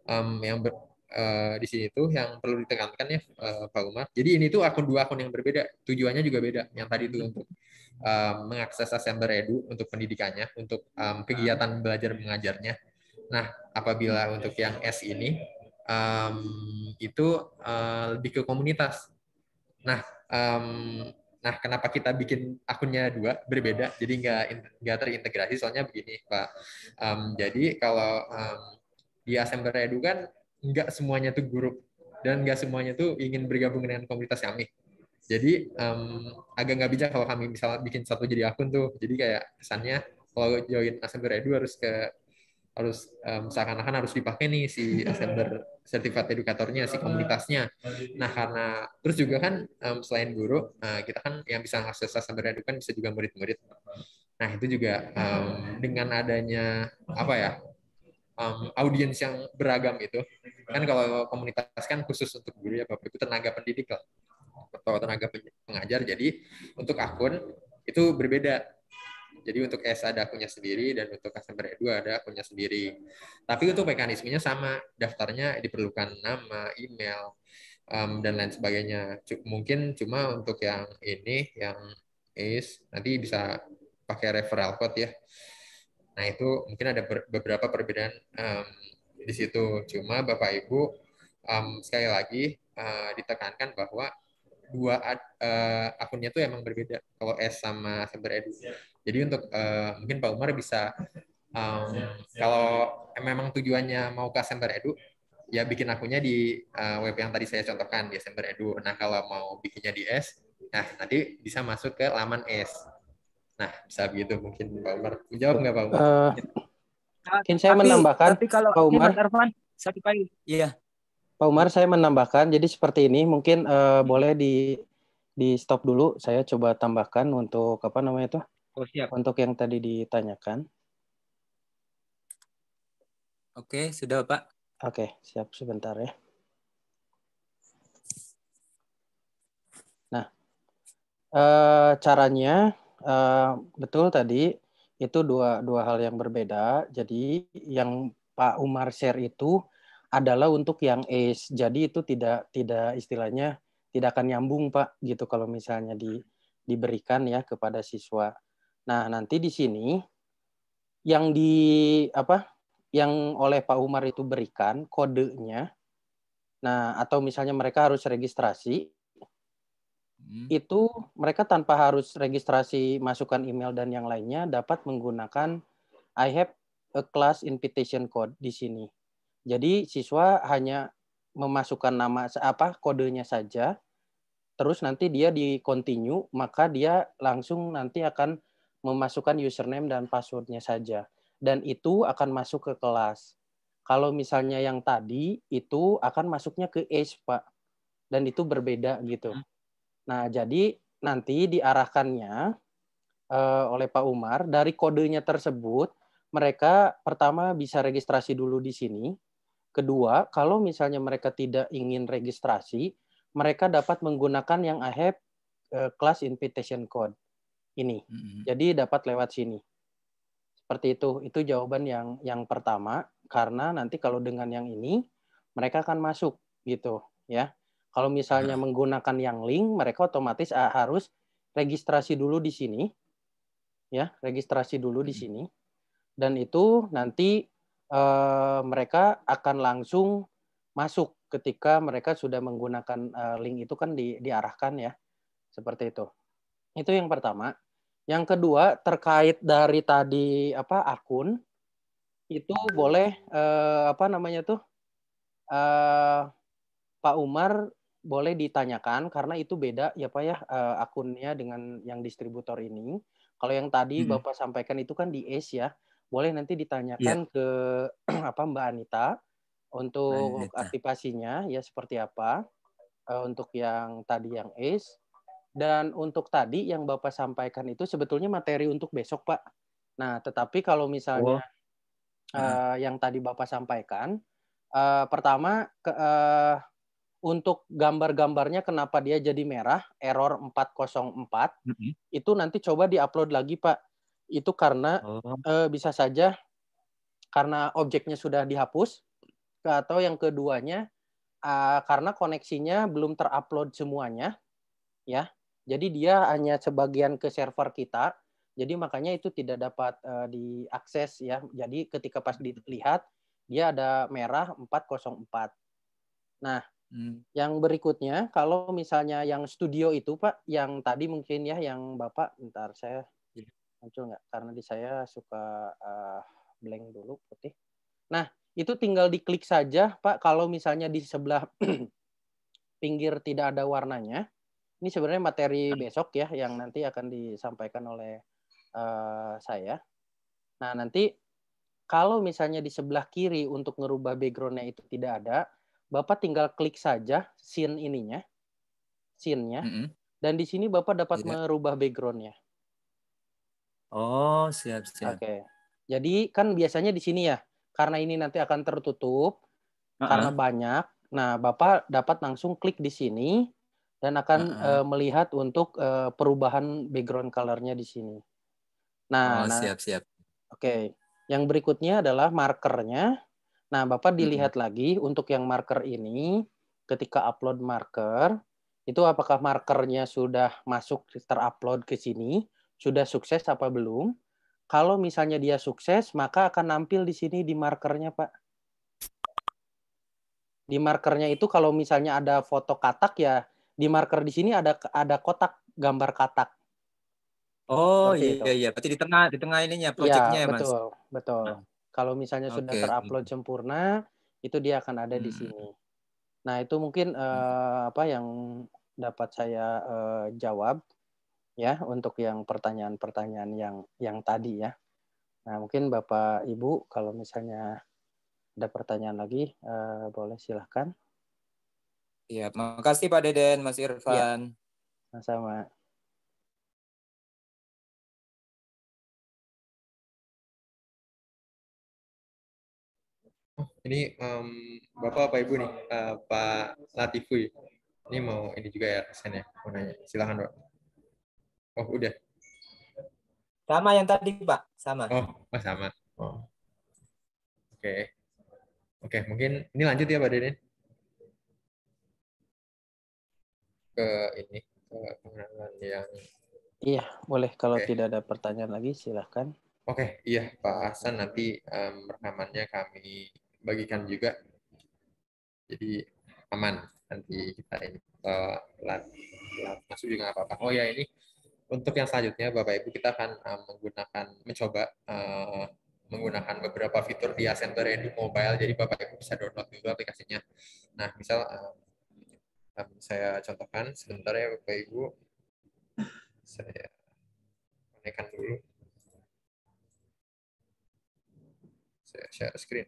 di sini tuh yang perlu ditekankan ya Pak Umar. Jadi ini tuh dua akun yang berbeda, tujuannya juga beda. Yang tadi itu untuk mengakses Assembler Edu untuk pendidikannya, untuk kegiatan belajar mengajarnya. Nah, apabila untuk yang S ini itu lebih ke komunitas. Nah, kenapa kita bikin akunnya 2 berbeda? Jadi nggak terintegrasi. Soalnya begini, Pak. Jadi kalau di Assembler Edu kan nggak semuanya tuh grup dan nggak semuanya tuh ingin bergabung dengan komunitas kami. Jadi agak nggak bijak kalau kami misalnya bikin satu jadi akun tuh. Jadi kayak kesannya kalau join Assembler Edu harus seakan-akan harus dipakai nih si Assembler Certified Educatornya, si komunitasnya. Nah, karena terus juga kan selain guru, kita kan yang bisa akses Assembler Edu kan bisa juga murid-murid. Nah, itu juga dengan adanya apa ya, audiens yang beragam itu, kan kalau komunitas kan khusus untuk guru ya, Bapak Ibu, tenaga pendidik lah, atau tenaga pengajar. Jadi untuk akun itu berbeda. Jadi untuk S ada akunnya sendiri dan untuk Assembler Edu ada akunnya sendiri. Tapi untuk mekanismenya sama, daftarnya diperlukan nama, email, dan lain sebagainya. Mungkin cuma untuk yang ini, yang ACE, nanti bisa pakai referral code ya. Nah, itu mungkin ada beberapa perbedaan di situ. Cuma Bapak Ibu sekali lagi ditekankan bahwa dua akunnya tuh emang berbeda kalau S sama Assembler Edu. Jadi untuk mungkin Pak Umar bisa kalau memang tujuannya mau ke Assembler Edu, ya bikin akunnya di web yang tadi saya contohkan di Assembler Edu. Nah, kalau mau bikinnya di S, nah nanti bisa masuk ke laman S. Nah, bisa begitu mungkin Pak Umar. Menjawab nggak Pak Umar? Mungkin saya menambahkan, tapi kalau Pak Umar, Mas Arfan, satu kali. Iya. Pak Umar, saya menambahkan, jadi seperti ini, mungkin boleh di stop dulu. Saya coba tambahkan untuk apa namanya itu? Oh, siap. Untuk yang tadi ditanyakan. Oke, sudah Pak. Oke, siap sebentar ya. Nah, caranya betul tadi itu dua hal yang berbeda. Jadi yang Pak Umar share itu adalah untuk yang ACE. Jadi itu tidak istilahnya tidak akan nyambung Pak gitu kalau misalnya diberikan ya kepada siswa. Nah, nanti di sini yang yang oleh Pak Umar itu berikan kodenya. Nah, atau misalnya mereka harus registrasi, itu mereka tanpa harus registrasi, masukkan email dan yang lainnya, dapat menggunakan I have a class invitation code di sini. Jadi siswa hanya memasukkan nama kodenya saja, terus nanti dia di continue, maka dia langsung nanti akan memasukkan username dan passwordnya saja. Dan itu akan masuk ke kelas. Kalau misalnya yang tadi, itu akan masuknya ke ACE, Pak. Dan itu berbeda gitu. Nah, jadi nanti diarahkannya oleh Pak Umar, dari kodenya tersebut, mereka pertama bisa registrasi dulu di sini. Kedua, kalau misalnya mereka tidak ingin registrasi, mereka dapat menggunakan yang I have class invitation code ini. Jadi dapat lewat sini. Seperti itu. Itu jawaban yang pertama. Karena nanti kalau dengan yang ini mereka akan masuk gitu ya. Kalau misalnya menggunakan yang link, mereka otomatis harus registrasi dulu di sini ya, registrasi dulu di sini. Dan itu nanti mereka akan langsung masuk ketika mereka sudah menggunakan link itu kan diarahkan ya. Seperti itu. Itu yang pertama. Yang kedua terkait dari tadi akun itu boleh Pak Umar boleh ditanyakan karena itu beda ya Pak ya akunnya dengan yang distributor ini. Kalau yang tadi Bapak sampaikan itu kan di ACE ya. Boleh nanti ditanyakan ke Mbak Anita untuk aktivasinya ya seperti apa untuk yang tadi yang ACE. Dan untuk tadi yang Bapak sampaikan itu sebetulnya materi untuk besok, Pak. Nah, tetapi kalau misalnya yang tadi Bapak sampaikan, pertama untuk gambar-gambarnya kenapa dia jadi merah, error 404, itu nanti coba diupload lagi, Pak. Itu karena bisa saja karena objeknya sudah dihapus, atau yang keduanya karena koneksinya belum terupload semuanya, ya. Jadi dia hanya sebagian ke server kita, jadi makanya itu tidak dapat diakses ya. Jadi ketika pas dilihat dia ada merah 404. Nah, yang berikutnya kalau misalnya yang studio itu Pak, yang tadi mungkin ya yang Bapak, bentar saya muncul nggak? Karena di saya suka blank dulu putih. Nah, itu tinggal diklik saja Pak kalau misalnya di sebelah pinggir tidak ada warnanya. Ini sebenarnya materi besok ya yang nanti akan disampaikan oleh saya. Nah, nanti kalau misalnya di sebelah kiri untuk ngerubah background-nya itu tidak ada, Bapak tinggal klik saja scene-nya, dan di sini Bapak dapat merubah background-nya. Oh, siap. Oke. Jadi kan biasanya di sini ya, karena ini nanti akan tertutup, karena banyak, nah Bapak dapat langsung klik di sini, dan akan melihat untuk perubahan background color-nya di sini. Nah, siap. Oke. Yang berikutnya adalah markernya. Nah, Bapak dilihat lagi untuk yang marker ini, ketika upload marker, itu apakah markernya sudah masuk terupload ke sini, sudah sukses apa belum? Kalau misalnya dia sukses, maka akan nampil di sini di markernya, Pak. Di markernya itu kalau misalnya ada foto katak ya, di marker di sini ada kotak gambar katak. Oh Seperti itu. iya, berarti di tengah ininya Iya, projectnya ya Mas. betul. Kalau misalnya sudah terupload sempurna, itu dia akan ada di sini. Nah, itu mungkin yang dapat saya jawab ya untuk yang pertanyaan-pertanyaan yang tadi ya. Nah, mungkin Bapak Ibu kalau misalnya ada pertanyaan lagi boleh silahkan. Iya, makasih Pak Deden, Mas Iya, Irfan. sama. Ini Bapak apa Ibu nih, Pak Latifu. Ini mau ini juga ya ya, mau nanya. Silakan Pak. Oh udah. Sama yang tadi Pak, sama. Oh sama. Oh oke. Mungkin ini lanjut ya Pak Deden ke ini ke pengenalan yang. Iya, boleh kalau tidak ada pertanyaan lagi silahkan. Oke, iya Pak Hasan nanti rekamannya kami bagikan juga. Jadi aman nanti kita ini telat masuk juga nggak apa-apa. Oh ya ini untuk yang selanjutnya Bapak Ibu kita akan mencoba menggunakan beberapa fitur di Ascender Edu Mobile. Jadi Bapak Ibu bisa download dulu aplikasinya. Nah misal saya contohkan sebentar ya Bapak Ibu. Saya konekkan dulu. Saya share screen.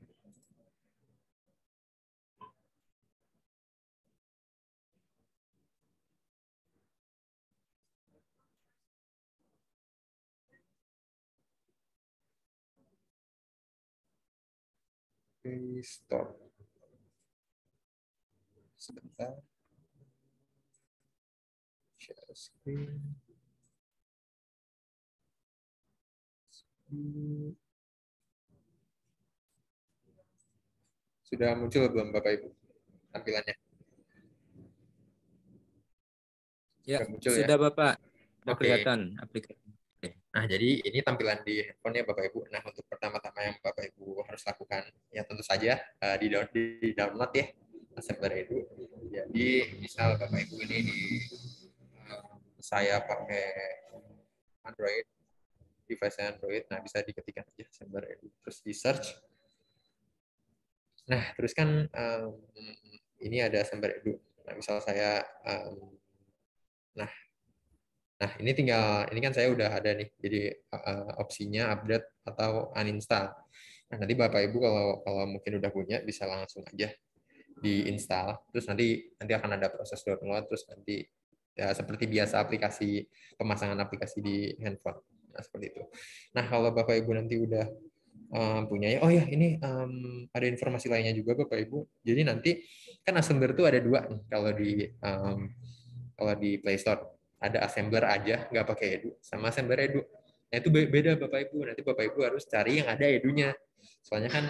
Stop. Sebentar. Share screen. Sudah muncul belum Bapak Ibu tampilannya? Ya, Sudah muncul ya? sudah Bapak. Sudah Oke. kelihatan aplikasi. Nah, jadi ini tampilan di handphone ya Bapak Ibu. Nah, untuk pertama-tama yang Bapak Ibu harus lakukan, ya tentu saja di download ya Assembler Edu. Jadi, misal Bapak Ibu ini saya pakai Android, device Android, nah bisa diketikkan aja Assembler Edu, terus di search. Nah, terus kan ini ada Assembler Edu. Nah, misal saya Nah, ini kan saya udah ada nih. Jadi opsinya update atau uninstall. Nah, nanti Bapak Ibu kalau mungkin udah punya bisa langsung aja diinstal. Terus nanti akan ada proses download, terus nanti ya seperti biasa pemasangan aplikasi di handphone. Nah, seperti itu. Nah, kalau Bapak Ibu nanti udah punya ya, oh ya ini ada informasi lainnya juga Bapak Ibu. Jadi nanti kan Assembler itu ada dua nih kalau di Play Store. Ada Assembler aja nggak pakai Edu sama Assembler Edu. Nah itu beda Bapak Ibu. Nanti Bapak Ibu harus cari yang ada Edunya. Soalnya kan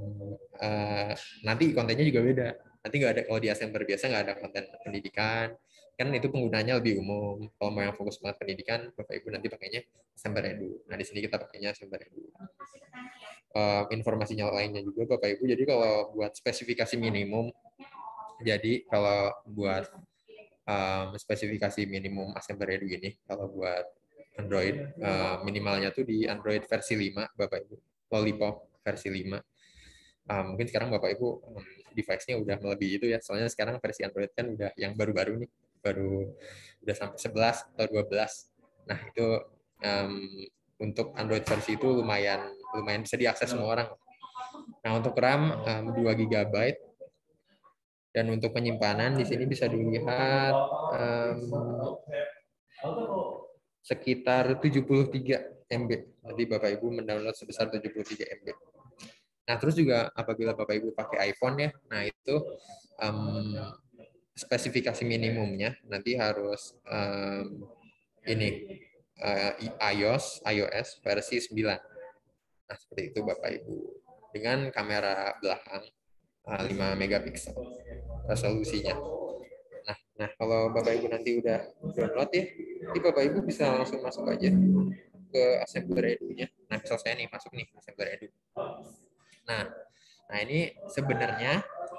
nanti kontennya juga beda. Nanti nggak ada, kalau di Assembler biasa nggak ada konten pendidikan. Kan itu penggunanya lebih umum. Kalau mau yang fokus banget pendidikan, Bapak Ibu nanti pakainya Assembler Edu. Nah di sini kita pakainya Assembler Edu. Informasinya lainnya juga Bapak Ibu. Jadi kalau buat spesifikasi minimum, jadi kalau buat spesifikasi minimum Assembler Edu ini, kalau buat Android minimalnya tuh di Android versi 5 Bapak Ibu, Lollipop versi 5. Mungkin sekarang Bapak Ibu device-nya udah melebihi itu ya, soalnya sekarang versi Android kan udah yang baru-baru nih, udah sampai 11 atau 12. Nah itu untuk Android versi itu lumayan bisa diakses semua orang. Nah untuk RAM 2 GB, dan untuk penyimpanan di sini bisa dilihat sekitar 73 MB. Jadi Bapak Ibu mendownload sebesar 73 MB. Nah, terus juga apabila Bapak Ibu pakai iPhone ya, nah itu spesifikasi minimumnya nanti harus ini iOS versi 9. Nah, seperti itu Bapak Ibu. Dengan kamera belakang 5 megapiksel resolusinya. Nah, kalau Bapak Ibu nanti udah download ya, nanti Bapak Ibu bisa langsung masuk aja ke Assembler Edu-nya. Nah, misal saya nih masuk nih Assembler Edu. Nah ini sebenarnya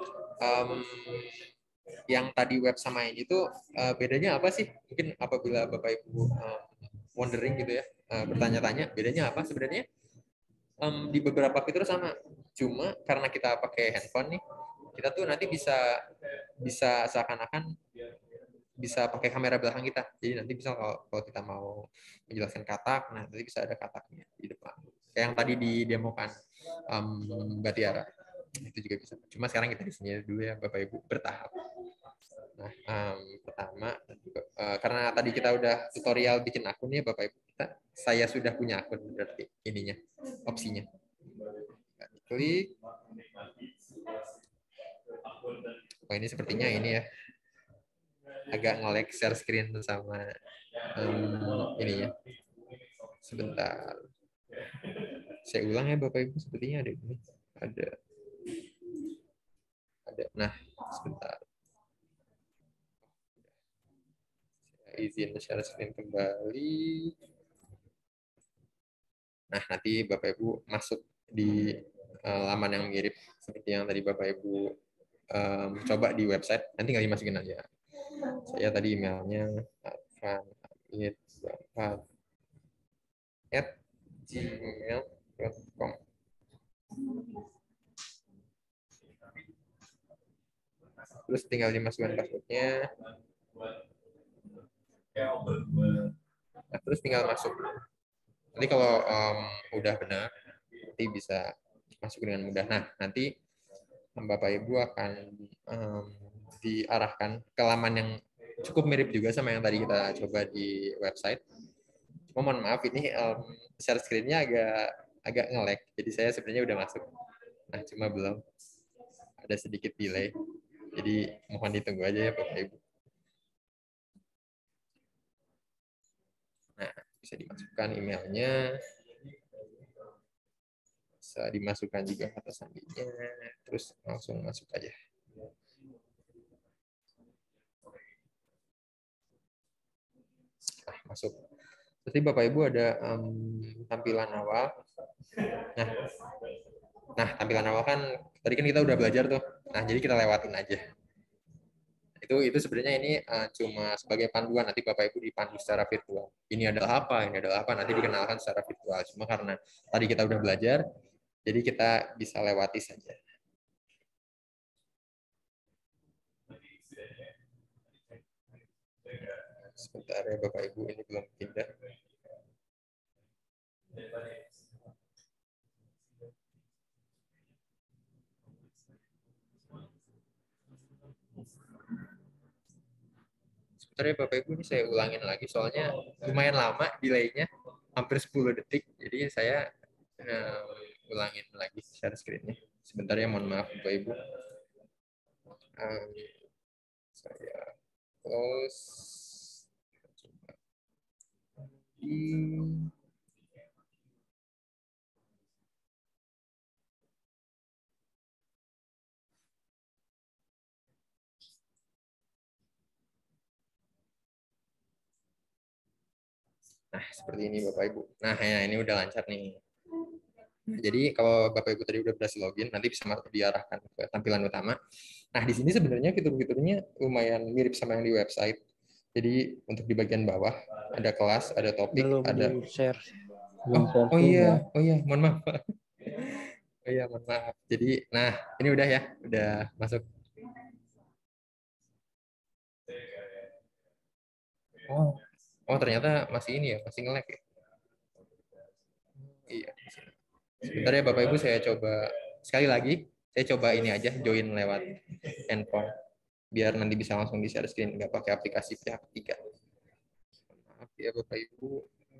yang tadi web sama ini tuh bedanya apa sih? Mungkin apabila Bapak Ibu wondering gitu ya, bertanya-tanya, bedanya apa sebenarnya? Di beberapa fitur sama, cuma karena kita pakai handphone nih, kita tuh nanti bisa seakan-akan bisa pakai kamera belakang kita. Jadi nanti bisa kalau kita mau menjelaskan katak, nah nanti bisa ada kataknya di depan. Kayak yang tadi didemokan Mbak Tiara. Itu juga bisa. Cuma sekarang kita di sini dulu ya Bapak Ibu, bertahap. Nah, pertama karena tadi kita udah tutorial bikin akun ya Bapak Ibu, saya sudah punya akun berarti ininya, opsinya. Klik. Oh ini sepertinya ini ya, agak nge-lag share screen sama ininya. Sebentar. Saya ulang ya Bapak Ibu, sepertinya ada ini. Ada. Nah, sebentar. Saya izin share screen kembali. Nah, nanti Bapak Ibu masuk di laman yang mirip seperti yang tadi Bapak Ibu coba di website. Nanti tinggal dimasukin aja. Saya tadi emailnya advan@gmail.com. Terus tinggal dimasukkan passwordnya. Nah, terus tinggal masuk. Nanti kalau udah benar, nanti bisa masuk dengan mudah. Nah, nanti Bapak Ibu akan diarahkan ke laman yang cukup mirip juga sama yang tadi kita coba di website. Cuma mohon maaf ini share screen-nya agak nge-lag. Jadi saya sebenarnya udah masuk. Nah, cuma belum. Ada sedikit delay. Jadi mohon ditunggu aja ya Bapak Ibu. Nah, bisa dimasukkan emailnya. bisa dimasukkan juga kata sandinya, terus langsung masuk aja. Nah, masuk. Berarti Bapak Ibu ada tampilan awal. Nah, tampilan awal kan tadi kan kita udah belajar tuh. Nah, jadi kita lewatin aja. Itu sebenarnya ini cuma sebagai panduan, nanti Bapak Ibu dipandu secara virtual. Ini adalah apa, nanti dikenalkan secara virtual. Cuma karena tadi kita udah belajar, jadi kita bisa lewati saja. Sebentar ya Bapak Ibu, ini belum pindah. Sebentar ya Bapak Ibu, ini saya ulangin lagi soalnya lumayan lama delay-nya, hampir 10 detik. Jadi saya ulangin lagi share screen-nya. Sebentar ya, mohon maaf Bapak Ibu. Saya close. Nah, seperti ini Bapak Ibu. Nah, ya, ini udah lancar nih. Jadi kalau Bapak Ibu tadi udah berhasil login, nanti bisa diarahkan ke tampilan utama. Nah, di sini sebenarnya fitur-fiturnya lumayan mirip sama yang di website. Jadi untuk di bagian bawah ada kelas, ada topik, Belum ada di-share. oh iya, mohon maaf. Oh iya, mohon maaf. Jadi, nah, ini udah ya, udah masuk. Oh, ternyata masih ini ya, masih nge-lag ya. Iya. Sebentar ya Bapak Ibu, saya coba sekali lagi, saya coba ini aja join lewat handphone biar nanti bisa langsung di share screen, nggak pakai aplikasi pihak ketiga. Maaf ya Bapak Ibu.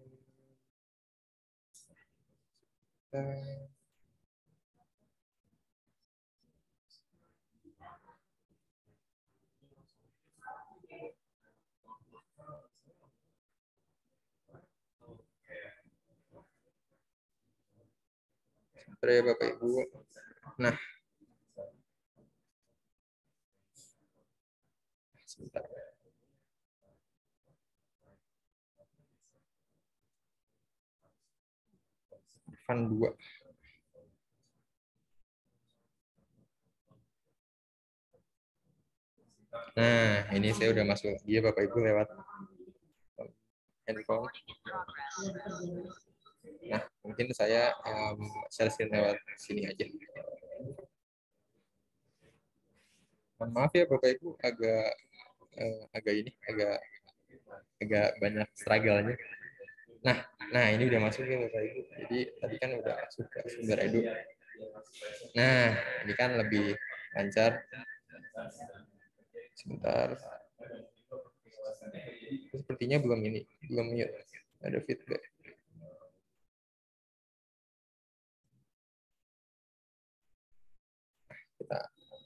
Sebentar ya Bapak Ibu. Nah, sebentar. Fun 2. Nah, ini saya udah masuk lagi ya Bapak Ibu lewat handphone. Nah, mungkin saya share screen lewat sini aja. Maaf ya Bapak Ibu, agak banyak struggle-nya. Nah ini udah masuk ya Bapak Ibu. Jadi tadi kan udah masuk ke sumber edu. Nah, ini kan lebih lancar. Sebentar. Sepertinya belum mute. Ada feedback. Kita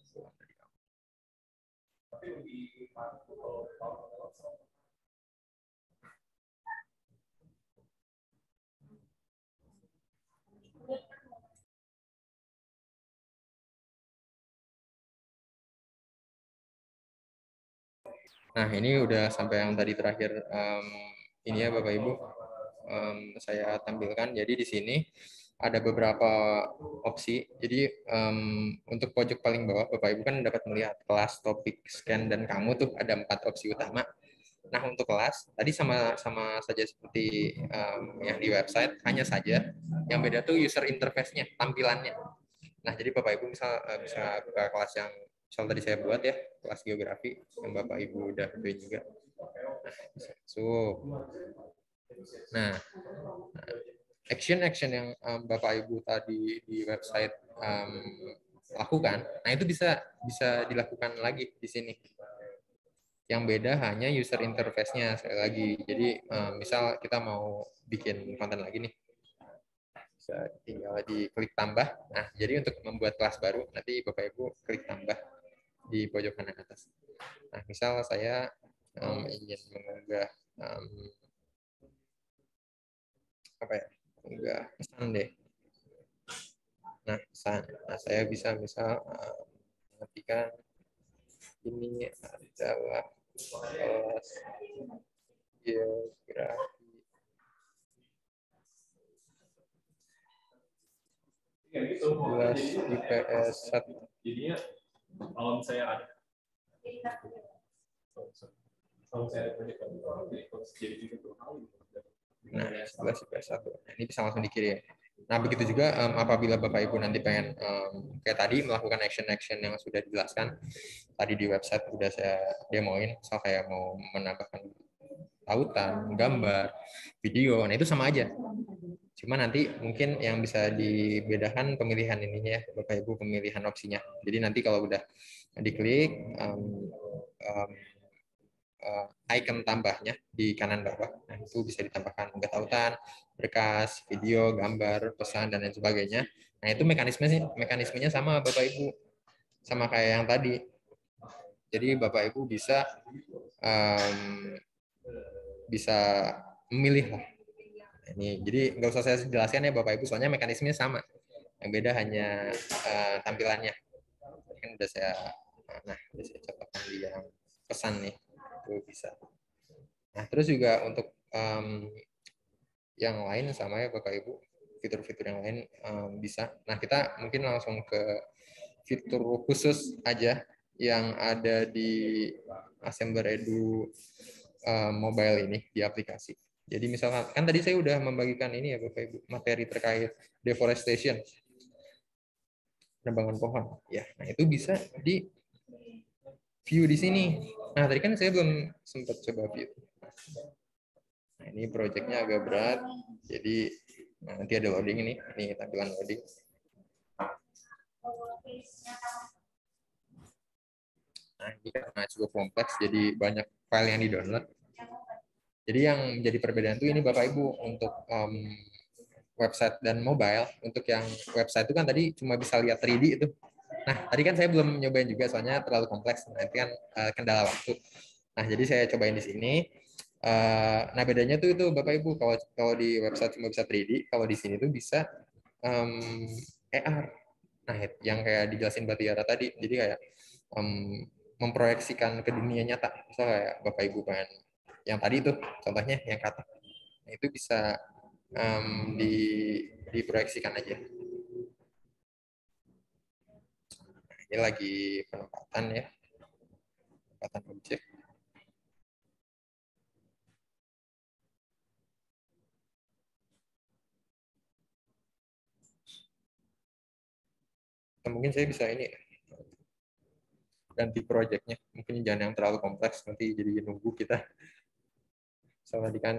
Nah, ini udah sampai yang tadi terakhir ini ya Bapak Ibu. Saya tampilkan. Jadi di sini ada beberapa opsi. Jadi untuk pojok paling bawah Bapak Ibu kan dapat melihat kelas, topik, scan, dan kamu tuh ada 4 opsi utama. Nah, untuk kelas tadi sama saja seperti yang di website, hanya saja yang beda tuh user interface-nya, tampilannya. Nah, jadi Bapak Ibu bisa buka kelas yang misal tadi saya buat ya, kelas geografi yang Bapak Ibu udah join juga. Nah, bisa masuk. Nah, action yang Bapak Ibu tadi di website lakukan, nah itu bisa dilakukan lagi di sini. Yang beda hanya user interface-nya sekali lagi. Jadi misal kita mau bikin konten lagi nih, bisa tinggal diklik tambah. Nah, jadi untuk membuat kelas baru nanti Bapak Ibu klik tambah di pojok kanan atas. Nah, misal saya ingin mengunggah apa ya? Mengunggah pesan deh. Saya bisa misal mengartikan ini adalah kelas geografi 11 IPS 1. Jadinya kalau misalnya ada Nah, 11 IPS 1. Nah, ini bisa langsung dikirim. Nah, begitu juga apabila Bapak Ibu nanti pengen kayak tadi melakukan action-action yang sudah dijelaskan tadi di website udah saya demoin, soal kayak mau menambahkan tautan, gambar, video, nah itu sama aja. Cuma nanti mungkin yang bisa dibedakan pemilihan ininya ya, Bapak Ibu, pemilihan opsinya. Jadi nanti kalau udah diklik icon tambahnya di kanan bawah, nah itu bisa ditambahkan unggah tautan, berkas, video, gambar, pesan dan lain sebagainya. Nah itu mekanismenya sama Bapak Ibu, sama kayak yang tadi. Jadi Bapak Ibu bisa memilih lah. Ini jadi nggak usah saya jelaskan ya Bapak Ibu, soalnya mekanismenya sama. Yang beda hanya tampilannya. Kan udah saya contohkan di yang pesan nih, itu bisa. Nah terus juga untuk yang lain sama ya Bapak Ibu, fitur-fitur yang lain bisa. Nah kita mungkin langsung ke fitur khusus aja yang ada di Assembler Edu mobile ini di aplikasi. Jadi misalkan kan tadi saya udah membagikan ini ya Bapak Ibu, materi terkait deforestation, penebangan pohon. Ya, nah itu bisa di view di sini. Nah tadi kan saya belum sempat coba view. Nah ini projectnya agak berat, jadi nanti ada loading ini tampilan loading. Nah ini karena cukup kompleks, jadi banyak file yang di-download. Jadi yang menjadi perbedaan itu ini Bapak Ibu untuk website dan mobile. Untuk yang website itu kan tadi cuma bisa lihat 3D itu. Nah tadi kan saya belum nyobain juga soalnya terlalu kompleks. Nanti kan kendala waktu. Nah jadi saya cobain di sini. Nah bedanya tuh itu Bapak Ibu kalau di website cuma bisa 3D, kalau di sini tuh bisa AR. Nah yang kayak dijelasin Mbak Tiara tadi. Jadi kayak memproyeksikan ke dunia nyata. Misalnya kayak Bapak Ibu pengen yang tadi itu contohnya yang kata, nah, itu bisa diproyeksikan aja. Nah, ini lagi penempatan ya, penempatan objek. Nah, mungkin saya bisa ini ganti projectnya, mungkin jangan yang terlalu kompleks nanti jadi nunggu kita. Soalnya tadi kan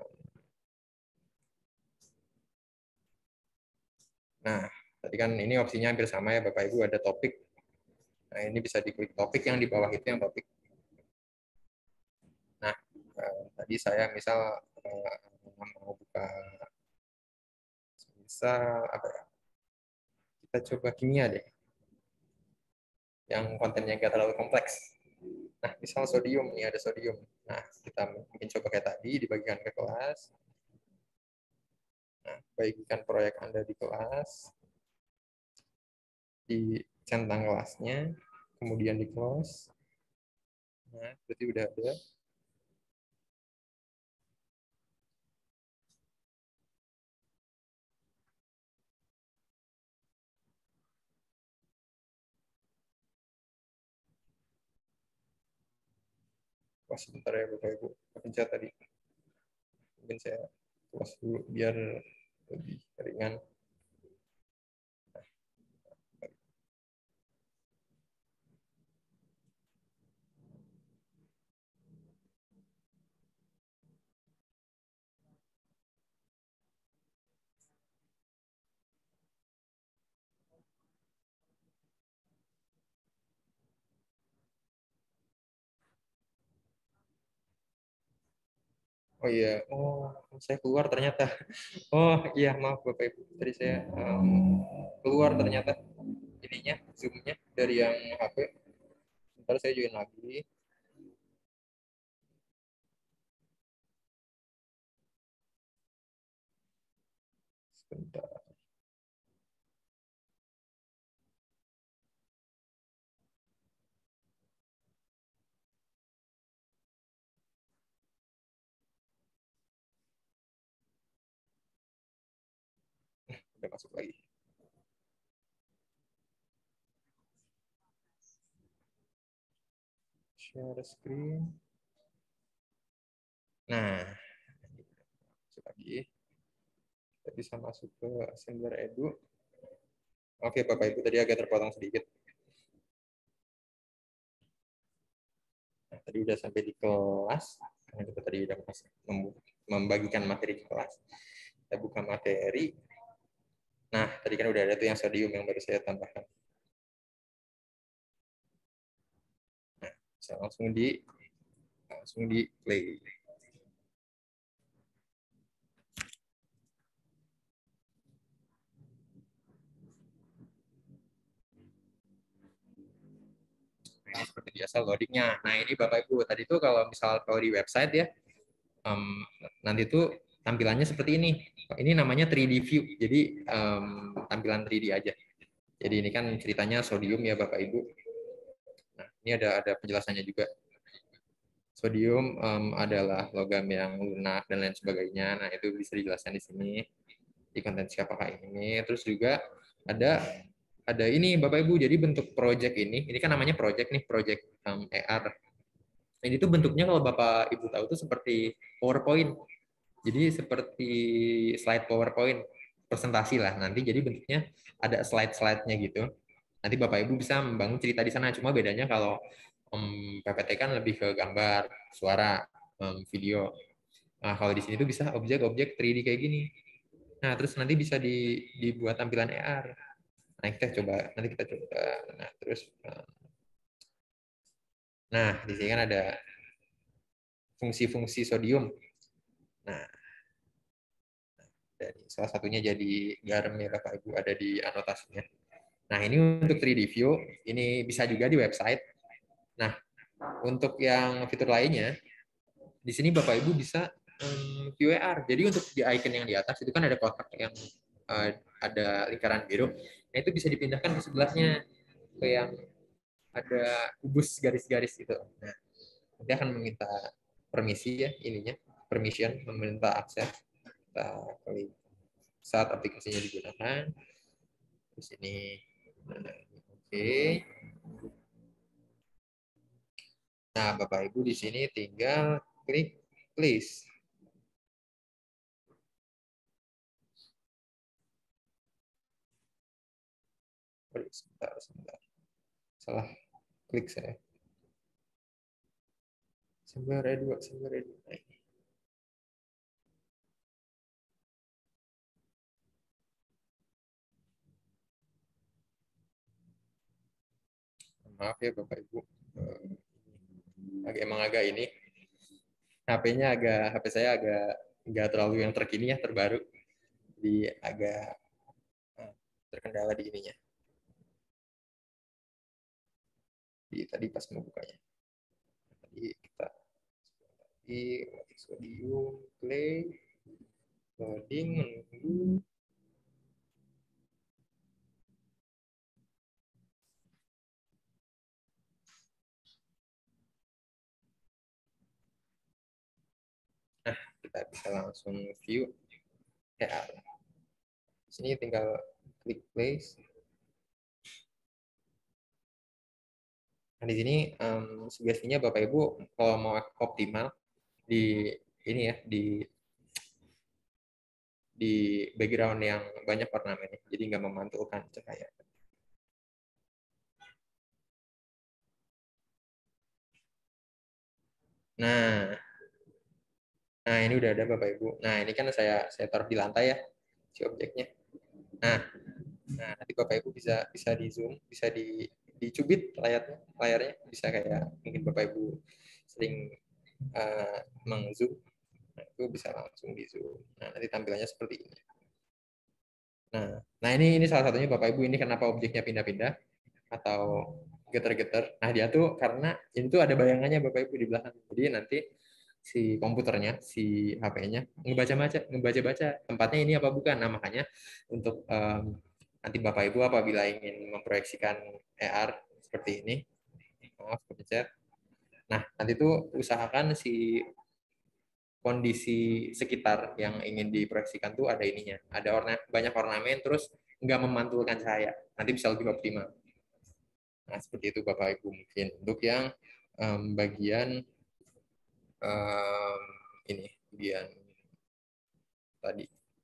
nah, tadi kan ini opsinya hampir sama ya Bapak Ibu, ada topik. Nah, ini bisa diklik topik yang di bawah itu yang topik. Nah, tadi saya misal mau buka misal apa ya? Kita coba kimia deh. Yang kontennya nggak terlalu kompleks. Nah, misal sodium, nih ada sodium. Nah, kita mungkin coba kayak tadi, dibagikan ke kelas. Nah, bagikan proyek Anda di kelas. Dicentang kelasnya, kemudian di close. Nah, berarti udah ada. Wah, sebentar ya Bapak Ibu. Pencet tadi. Mungkin saya close dulu biar lebih ringan. Oh iya, saya keluar ternyata. Oh iya, maaf Bapak Ibu. Tadi saya keluar ternyata ininya, zoom-nya dari yang HP. Ntar saya join lagi. Sebentar. udah masuk lagi. Share screen. Nah, masuk lagi. Kita bisa masuk ke Assembler Edu. Oke, Bapak Ibu, tadi agak terpotong sedikit. Nah, tadi udah sampai di kelas. Karena kita tadi udah membagikan materi di kelas. Kita buka materi. Nah, tadi kan udah ada tuh yang sodium yang baru saya tambahkan. Nah, bisa langsung di play. Nah, seperti biasa loadingnya. Nah, ini Bapak Ibu, tadi tuh kalau di website ya, nanti tuh tampilannya seperti ini. Ini namanya 3D view, jadi tampilan 3D aja. Jadi ini kan ceritanya sodium ya Bapak Ibu. Nah, ini ada penjelasannya juga. Sodium adalah logam yang lunak dan lain sebagainya. Nah, itu bisa dijelaskan di sini di konten apakah ini. Terus juga ada ini Bapak Ibu. Jadi bentuk project ini kan namanya project nih, project ER. Ini tuh bentuknya kalau Bapak Ibu tahu tuh seperti PowerPoint. Jadi seperti slide PowerPoint, presentasi lah nanti. Jadi bentuknya ada slide-slide-nya gitu. Nanti Bapak Ibu bisa membangun cerita di sana. Cuma bedanya kalau PPT kan lebih ke gambar, suara, video. Nah, kalau di sini tuh bisa objek-objek 3D kayak gini. Nah, terus nanti bisa dibuat tampilan AR. Nah, nanti kita coba. Nah, terus di sini kan ada fungsi-fungsi sodium. Nah, dan salah satunya jadi garam ya Bapak Ibu, ada di anotasinya. Nah, ini untuk 3D view, ini bisa juga di website. Nah, untuk yang fitur lainnya, di sini Bapak Ibu bisa view AR. Jadi untuk di icon yang di atas itu kan ada kotak yang ada lingkaran biru. Nah, itu bisa dipindahkan ke sebelahnya ke yang ada kubus garis-garis itu. Nah, nanti akan meminta permisi ya ininya, permission, meminta akses. Kita klik saat aplikasinya digunakan. Di sini, oke. Nah, Bapak Ibu di sini tinggal klik please. Sebentar. Salah klik saya. Sebentar Edu. Nah, ini. Maaf ya Bapak Ibu. Emang agak ini. HP saya agak nggak terlalu yang terkini ya, terbaru. Jadi agak terkendala di ininya. Tadi pas mau bukanya. Tadi kita di sodium play loading menunggu. Nah, kita bisa langsung view AR. Di sini tinggal klik place. Nah, di sini sugestinya Bapak Ibu kalau mau optimal di ini ya di background yang banyak ornamennya, jadi nggak memantulkan cahaya. Nah, ini udah ada Bapak Ibu. Nah, ini kan saya taruh di lantai ya si objeknya. Nah nanti Bapak Ibu bisa di zoom, bisa dicubit layarnya, bisa kayak mungkin Bapak Ibu sering meng-zoom, nah, itu bisa langsung di zoom. Nah, nanti tampilannya seperti ini. Nah ini salah satunya Bapak Ibu, ini kenapa objeknya pindah-pindah atau getar-getar. Nah, dia tuh karena ini tuh ada bayangannya Bapak Ibu di belakang. Jadi nanti si komputernya, si HP-nya ngebaca tempatnya ini apa bukan. Nah, makanya untuk nanti Bapak Ibu apabila ingin memproyeksikan AR seperti ini, maaf kepencet. Nah, nanti tuh usahakan si kondisi sekitar yang ingin diproyeksikan tuh ada ininya, ada banyak ornamen, terus nggak memantulkan cahaya, nanti bisa lebih optimal. Nah, seperti itu Bapak Ibu mungkin untuk yang bagian ini bagian tadi.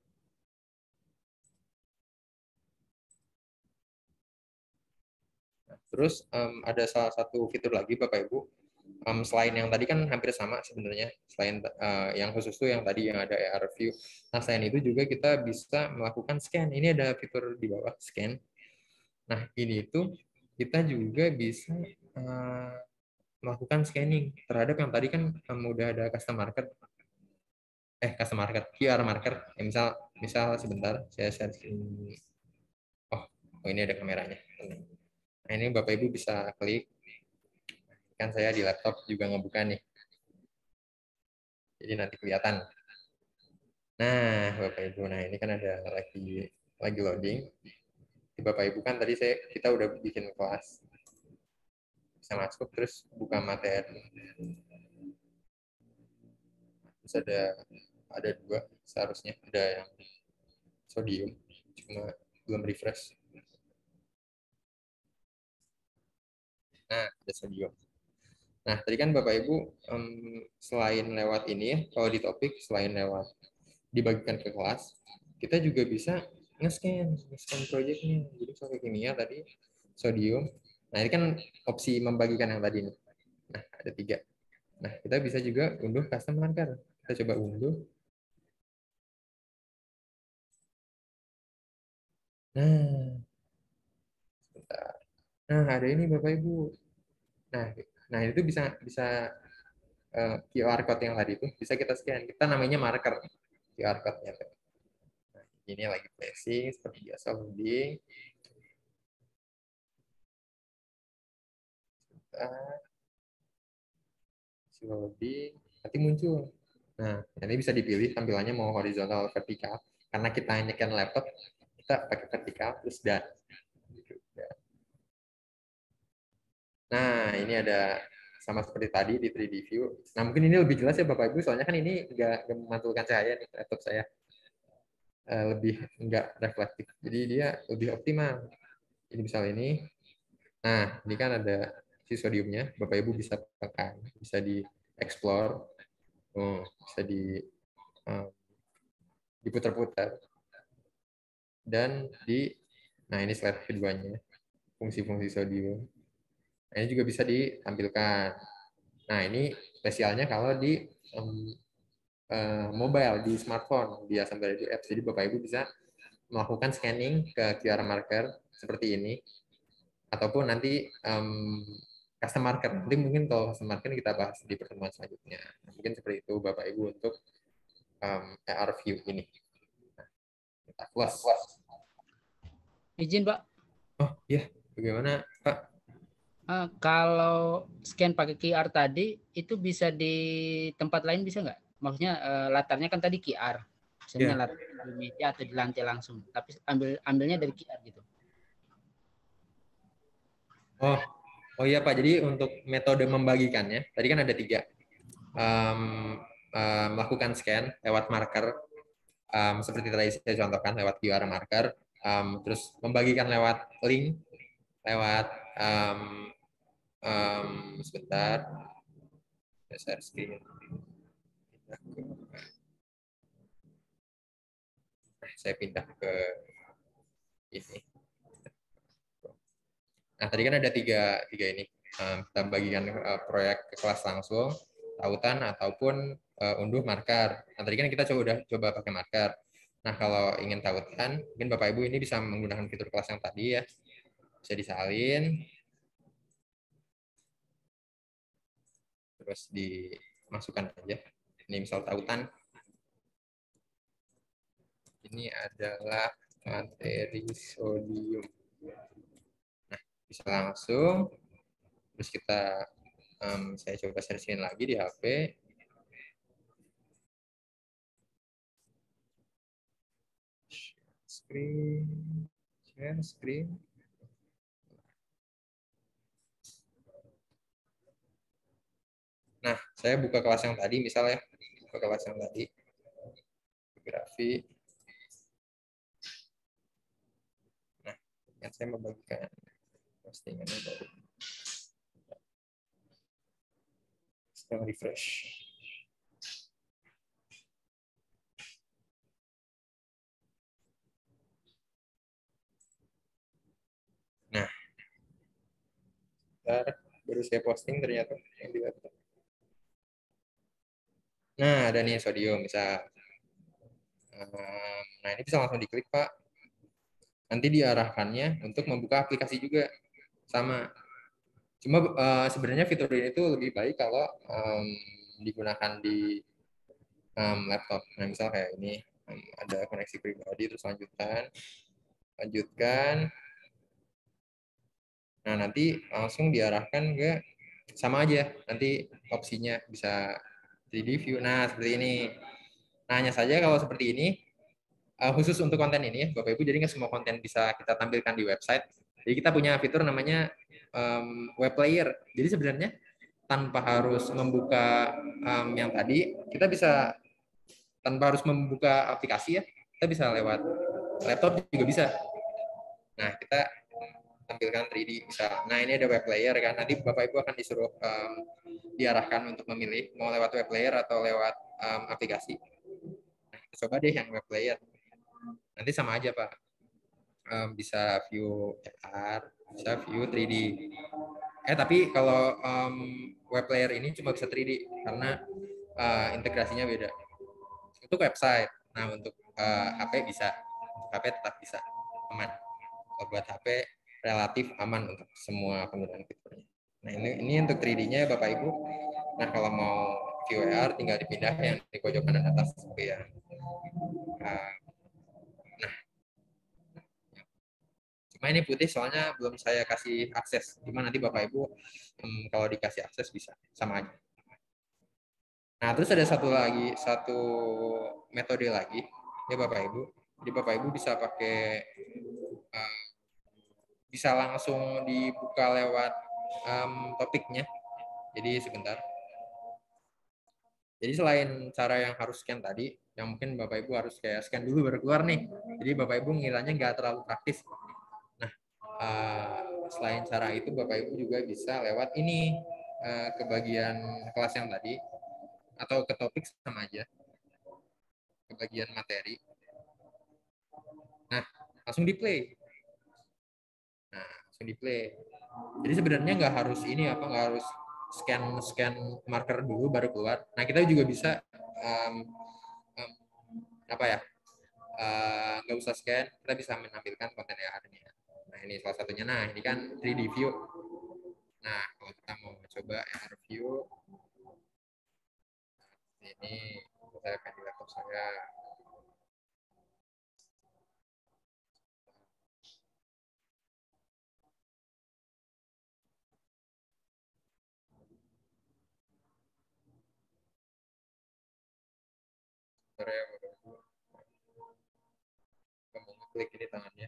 Nah, terus ada salah satu fitur lagi Bapak Ibu, selain yang tadi kan hampir sama sebenarnya, selain yang khusus tuh yang tadi yang ada AR view. Nah, selain itu juga kita bisa melakukan scan. Ini ada fitur di bawah scan. Nah, ini itu kita juga bisa melakukan scanning terhadap yang tadi kan udah ada custom marker, QR marker. Ya, misal sebentar saya share screen. Oh, ini ada kameranya. Nah, ini Bapak Ibu bisa klik. Kan saya di laptop juga ngebuka nih. Jadi nanti kelihatan. Nah, Bapak Ibu, nah ini kan ada lagi loading. Di Bapak Ibu kan tadi kita udah bikin kelas. Bisa masuk terus buka materi. Terus ada dua seharusnya, ada yang sodium, cuma belum refresh. Nah, ada sodium. Nah, tadi kan Bapak Ibu selain lewat ini ya, kalau di topik selain lewat dibagikan ke kelas, kita juga bisa nge-scan project-nya. Jadi soal kimia tadi sodium. Nah, ini kan opsi membagikan yang tadi nih. Nah, ada 3. Nah, kita bisa juga unduh custom marker. Kita coba unduh. Nah, sebentar. Nah, ada ini Bapak Ibu. Nah itu bisa QR code yang tadi itu bisa kita scan. Kita namanya marker QR code-nya. Nah, ini lagi flashing seperti biasa loading. Loading, nanti muncul. Nah, ini bisa dipilih tampilannya mau horizontal vertikal. Karena kita nyekan laptop, kita pakai vertikal terus dan. Nah, ini ada sama seperti tadi di 3D view. Nah, mungkin ini lebih jelas ya Bapak Ibu, soalnya kan ini nggak memantulkan cahaya nih laptop saya. Lebih nggak reflektif. Jadi dia lebih optimal. Ini misalnya ini. Nah, ini kan ada si sodiumnya. Bapak Ibu bisa pakai, bisa di explore, bisa diputar-putar. Dan nah ini slide keduanya, fungsi-fungsi sodium. Nah, ini juga bisa ditampilkan. Nah, ini spesialnya kalau di mobile, di smartphone, di Asam Radio Apps. Jadi Bapak Ibu bisa melakukan scanning ke QR marker seperti ini, ataupun nanti custom marker. Nanti mungkin kalau custom marker kita bahas di pertemuan selanjutnya. Mungkin seperti itu Bapak Ibu untuk AR view ini. Nah, kita close. Izin, Pak. Oh iya, bagaimana Pak? Kalau scan pakai QR tadi itu bisa di tempat lain bisa nggak? Maksudnya latarnya kan tadi QR, misalnya latar di meja atau di lantai langsung, tapi ambilnya dari QR gitu. Oh iya Pak. Jadi untuk metode membagikannya tadi kan ada 3. Melakukan scan lewat marker, seperti tadi saya contohkan lewat QR marker, terus membagikan lewat link, lewat sebentar, share screen. Saya pindah ke ini. Nah, tadi kan ada tiga ini. Kita bagikan proyek ke kelas langsung, tautan, ataupun unduh marker. Nah, tadi kan kita udah coba pakai marker. Nah, kalau ingin tautan, mungkin Bapak Ibu ini bisa menggunakan fitur kelas yang tadi ya. Bisa disalin, terus dimasukkan aja. Ini misal tautan. Ini adalah materi sodium. Nah, bisa langsung. Terus kita, saya coba share lagi di HP. Share screen. Nah, saya buka kelas yang tadi misalnya. ke kelas yang tadi, fotografi. Nah, yang saya membagikan postingan ini baru. Sedang refresh. Nah, baru saya posting ternyata yang di laptop. Nah, ada nih sodium misal. Nah, ini bisa langsung diklik, Pak. Nanti diarahkannya untuk membuka aplikasi juga. Sama. Cuma sebenarnya fitur ini tuh lebih baik kalau digunakan di laptop. Nah, misal kayak ini, ada koneksi pribadi, terus lanjutkan. Nah, nanti langsung diarahkan ke, sama aja, nanti opsinya bisa 3D view. Nah, seperti ini. Nah, hanya saja kalau seperti ini, khusus untuk konten ini, Bapak Ibu, jadi nggak semua konten bisa kita tampilkan di website. Jadi kita punya fitur namanya web player. Jadi sebenarnya tanpa harus membuka yang tadi, kita bisa tanpa harus membuka aplikasi ya, kita bisa lewat laptop juga bisa. Nah, kita tampilkan 3D bisa. Nah, ini ada web player kan. Nanti Bapak Ibu akan disuruh diarahkan untuk memilih mau lewat web player atau lewat aplikasi. Nah, kita coba deh yang web player. Nanti sama aja, Pak. Bisa view AR, bisa view 3D. Tapi kalau web player ini cuma bisa 3D karena integrasinya beda. Untuk website. Nah, untuk HP bisa. Untuk HP tetap bisa. Aman. Kalau buat HP relatif aman untuk semua penggunaan fiturnya. Nah, ini untuk 3D-nya Bapak Ibu. Nah, kalau mau VR tinggal dipindah yang di pojok kanan atas seperti ya. Nah, cuma ini putih soalnya belum saya kasih akses. Cuma nanti Bapak Ibu kalau dikasih akses bisa sama aja. Nah, terus ada satu metode lagi ya Bapak Ibu. Jadi Bapak Ibu bisa pakai bisa langsung dibuka lewat topiknya. Jadi sebentar. Jadi selain cara yang harus scan tadi, yang mungkin Bapak Ibu harus kayak scan dulu baru keluar nih. Jadi Bapak Ibu ngiranya nggak terlalu praktis. Nah, selain cara itu Bapak Ibu juga bisa lewat ini ke bagian kelas yang tadi atau ke topik sama aja, ke bagian materi. Nah, langsung di play. Nah, langsung di play. Jadi sebenarnya nggak harus ini nggak harus scan marker dulu baru keluar. Nah, kita juga bisa nggak usah scan, kita bisa menampilkan konten AR-nya. Nah, ini salah satunya. Nah, ini kan 3D view. Nah, kalau kita mau coba AR view, ini saya akan di laptop saya. Saya mau klik ini tangannya.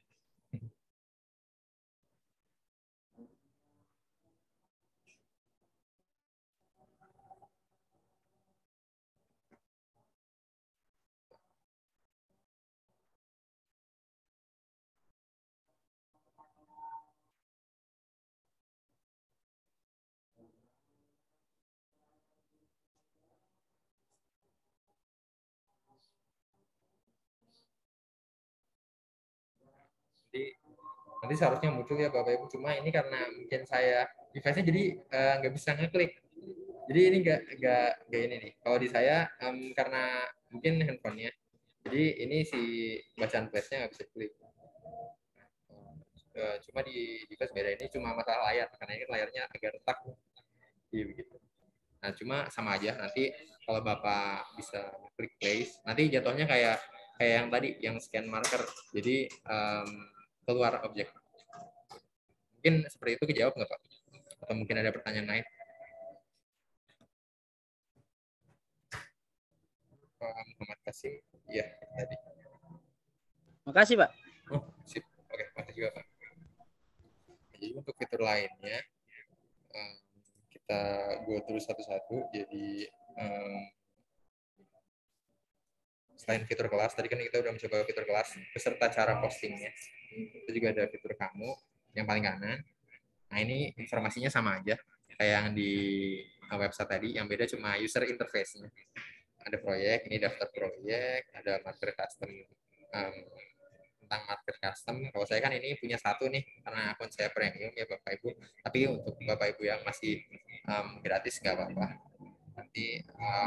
Jadi nanti seharusnya muncul ya Bapak Ibu, cuma ini karena mungkin saya device-nya jadi nggak bisa ngeklik. Jadi ini nggak ini nih. Kalau di saya karena mungkin handphonenya, jadi ini si bacaan flashnya nggak bisa klik. Cuma di device beda, ini cuma masalah layar karena ini layarnya agak retak. Jadi begitu. Nah, cuma sama aja nanti kalau Bapak bisa klik place, nanti jatuhnya kayak yang tadi yang scan marker. Jadi keluar objek. Mungkin seperti itu kejawab nggak Pak? Atau mungkin ada pertanyaan lain? Pak Muhammad Kasim, ya tadi. Makasih, Pak. Oh, sip. Oke, makasih juga Pak. Jadi untuk fitur lainnya, kita go terus satu-satu. Jadi selain fitur kelas, tadi kan kita udah mencoba fitur kelas beserta cara postingnya. Itu juga ada fitur kamu yang paling kanan. Nah, ini informasinya sama aja kayak yang di website tadi, yang beda cuma user interface-nya. Ada proyek, ini daftar proyek, ada marker custom, tentang marker custom. Kalau saya kan ini punya satu nih, karena akun saya premium ya Bapak Ibu. Tapi untuk Bapak Ibu yang masih gratis nggak apa-apa. Nanti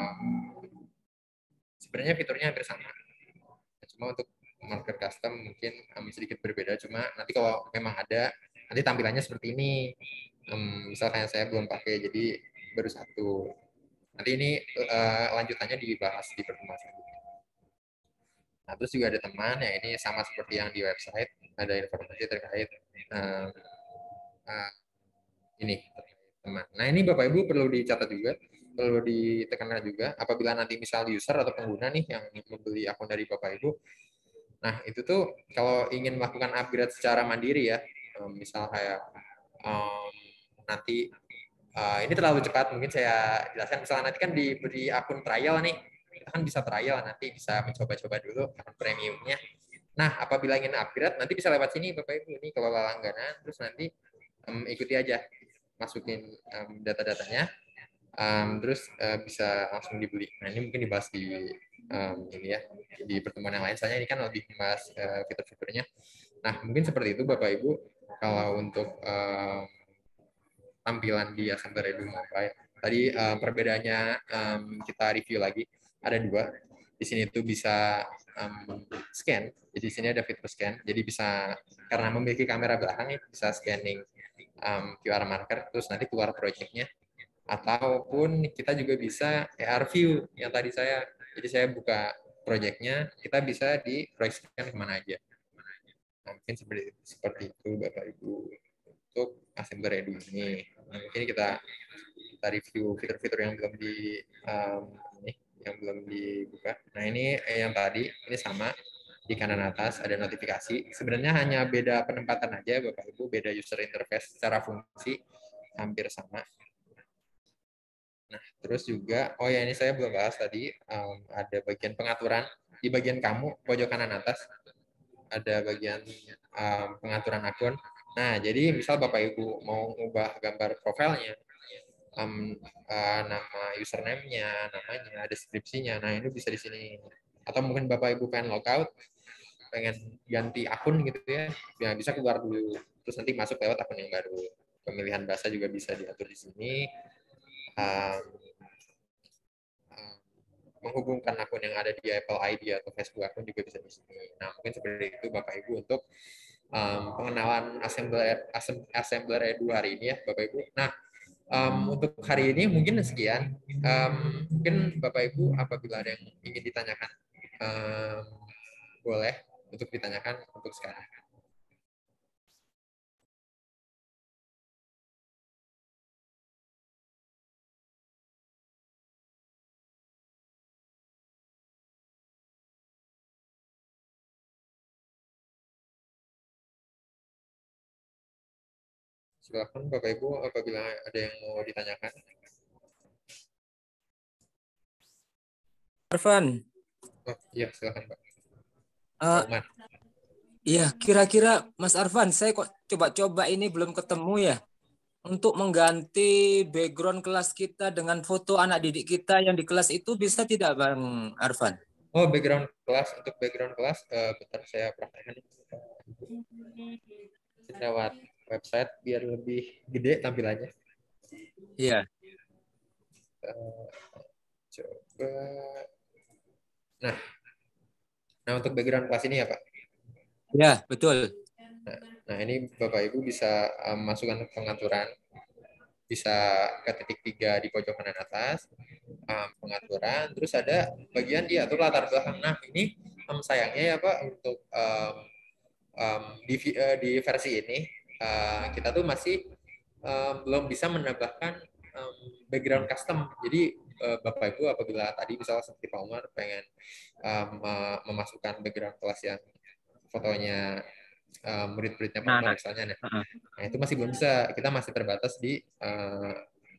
sebenarnya fiturnya hampir sama. Cuma untuk marker custom mungkin sedikit berbeda. Cuma nanti kalau memang ada, nanti tampilannya seperti ini. Misalkan saya belum pakai, jadi baru satu. Nanti ini lanjutannya dibahas di pertemuan selanjutnya. Nah, terus juga ada teman, ya ini sama seperti yang di website, ada informasi terkait ini teman. Nah, ini Bapak Ibu perlu dicatat juga, perlu ditekankan juga, apabila nanti misal user atau pengguna nih yang membeli akun dari Bapak Ibu, nah itu tuh kalau ingin melakukan upgrade secara mandiri ya, misal kayak nanti ini terlalu cepat, mungkin saya jelaskan. Misalnya nanti kan diberi akun trial nih, kita kan bisa trial, nanti bisa mencoba-coba dulu akun premiumnya. Nah, apabila ingin upgrade, nanti bisa lewat sini Bapak Ibu, ini kelola langganan, terus nanti ikuti aja, masukin data-datanya, terus bisa langsung dibeli. Nah, ini mungkin dibahas di ini ya, di pertemuan yang lain. Soalnya ini kan lebih membahas fitur-fiturnya. Nah, mungkin seperti itu Bapak Ibu. Kalau untuk tampilan di Assembler Edu Mobile. Tadi perbedaannya kita review lagi. Ada dua. Di sini tuh bisa scan. Jadi di sini ada fitur scan. Jadi bisa, karena memiliki kamera belakang, bisa scanning QR marker, terus nanti keluar projectnya. Ataupun kita juga bisa AR view yang tadi saya. Jadi saya buka projectnya, kita bisa diproyeksikan kemana aja. Nah, mungkin seperti itu Bapak Ibu untuk Assembler Edu ini. Nah, mungkin kita review fitur-fitur yang belum yang belum dibuka. Nah, ini yang tadi, ini sama di kanan atas ada notifikasi. Sebenarnya hanya beda penempatan aja Bapak Ibu, beda user interface, secara fungsi hampir sama. Nah, terus juga, oh ya ini saya belum bahas tadi, ada bagian pengaturan di bagian kamu pojok kanan atas, ada bagian pengaturan akun. Nah, jadi misal Bapak Ibu mau ubah gambar profilnya, nama username-nya, namanya, deskripsinya, nah ini bisa di sini. Atau mungkin Bapak Ibu pengen logout, pengen ganti akun gitu ya bisa keluar dulu, terus nanti masuk lewat akun yang baru. Pemilihan bahasa juga bisa diatur di sini. Menghubungkan akun yang ada di Apple ID atau Facebook akun juga bisa di sini. Nah, mungkin seperti itu Bapak Ibu untuk pengenalan Assembler Edu hari ini ya Bapak Ibu. Nah, untuk hari ini mungkin sekian. Mungkin Bapak Ibu apabila ada yang ingin ditanyakan, boleh untuk ditanyakan untuk sekarang. Silakan Bapak Ibu apabila ada yang mau ditanyakan. Arfan. Oh, iya, silakan Pak. Iya, kira-kira Mas Arfan, saya kok coba-coba ini belum ketemu ya. Untuk mengganti background kelas kita dengan foto anak didik kita yang di kelas itu bisa tidak Bang Arfan? Oh, background kelas, untuk background kelas, bentar saya praktekkan. Lewat website biar lebih gede tampilannya. Iya. Coba. Nah untuk background kelas ini ya Pak. Ya betul. Nah ini Bapak Ibu bisa masukkan pengaturan, bisa ke titik 3 di pojok kanan atas, pengaturan, terus ada bagian diatur latar belakang. Nah ini sayangnya ya Pak, untuk di versi ini kita tuh masih belum bisa menambahkan background custom. Jadi Bapak Ibu apabila tadi misalnya seperti Pak Umar pengen memasukkan background kelas yang fotonya murid-muridnya Pak Umar misalnya, nah itu masih belum bisa. Kita masih terbatas di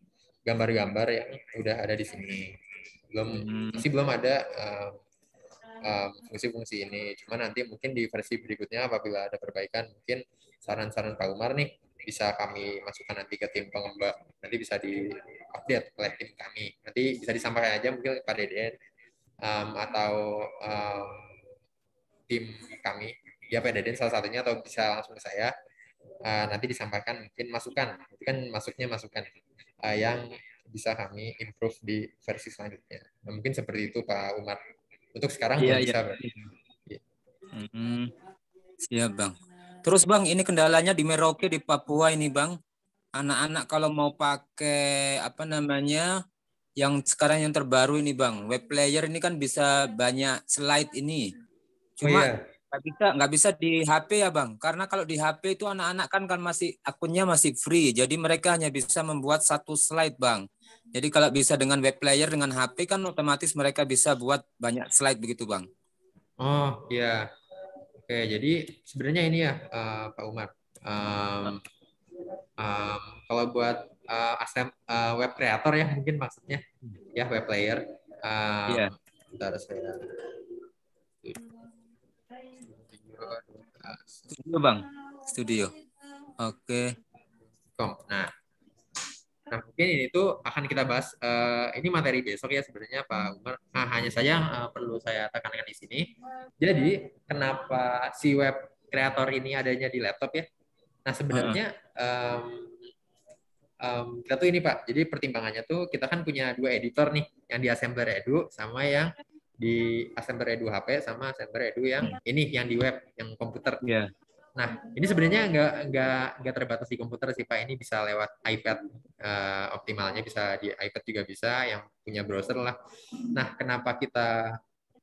gambar-gambar yang udah ada di sini. Masih belum ada fungsi-fungsi ini. Cuma nanti mungkin di versi berikutnya apabila ada perbaikan, mungkin saran-saran Pak Umar nih bisa kami masukkan nanti ke tim pengembang. Nanti bisa di-update oleh tim kami. Nanti bisa disampaikan aja mungkin ke Pak Deden atau tim kami. Ya Pak Deden salah satunya atau bisa langsung ke saya. Nanti disampaikan mungkin masukan. Itu kan masuknya masukan yang bisa kami improve di versi selanjutnya. Nah, mungkin seperti itu Pak Umar. Untuk sekarang Iya, belum iya. bisa berarti. Siap, Bang. Terus Bang, ini kendalanya di Merauke di Papua ini, Bang. Anak-anak kalau mau pakai apa namanya yang sekarang yang terbaru ini, Bang, web player ini kan bisa banyak slide ini. Oh Cuma iya, nggak bisa di HP ya, Bang. Karena kalau di HP itu anak-anak kan masih akunnya masih free. Jadi mereka hanya bisa membuat satu slide, Bang. Jadi kalau bisa dengan web player dengan HP kan otomatis mereka bisa buat banyak slide begitu, Bang. oh iya. Oke, jadi sebenarnya ini ya Pak Umar. Kalau buat web creator ya mungkin maksudnya ya web player. Iya. Bentar saya. Studio, Bang. Studio. Oke. Nah, mungkin ini tuh akan kita bahas. Ini materi besok ya sebenarnya Pak Umar. Nah, hanya saja yang perlu saya tekankan di sini. Jadi, kenapa si web kreator ini adanya di laptop ya? Nah, sebenarnya kita tuh ini Pak. Jadi pertimbangannya tuh kita kan punya dua editor nih, yang di Assembler Edu sama yang di Assembler Edu HP sama Assembler Edu yang ini yang di web, yang komputer. Iya. Nah, ini sebenarnya nggak terbatas di komputer sih Pak. Ini bisa lewat iPad, optimalnya bisa di iPad juga bisa, yang punya browser lah. Nah, kenapa kita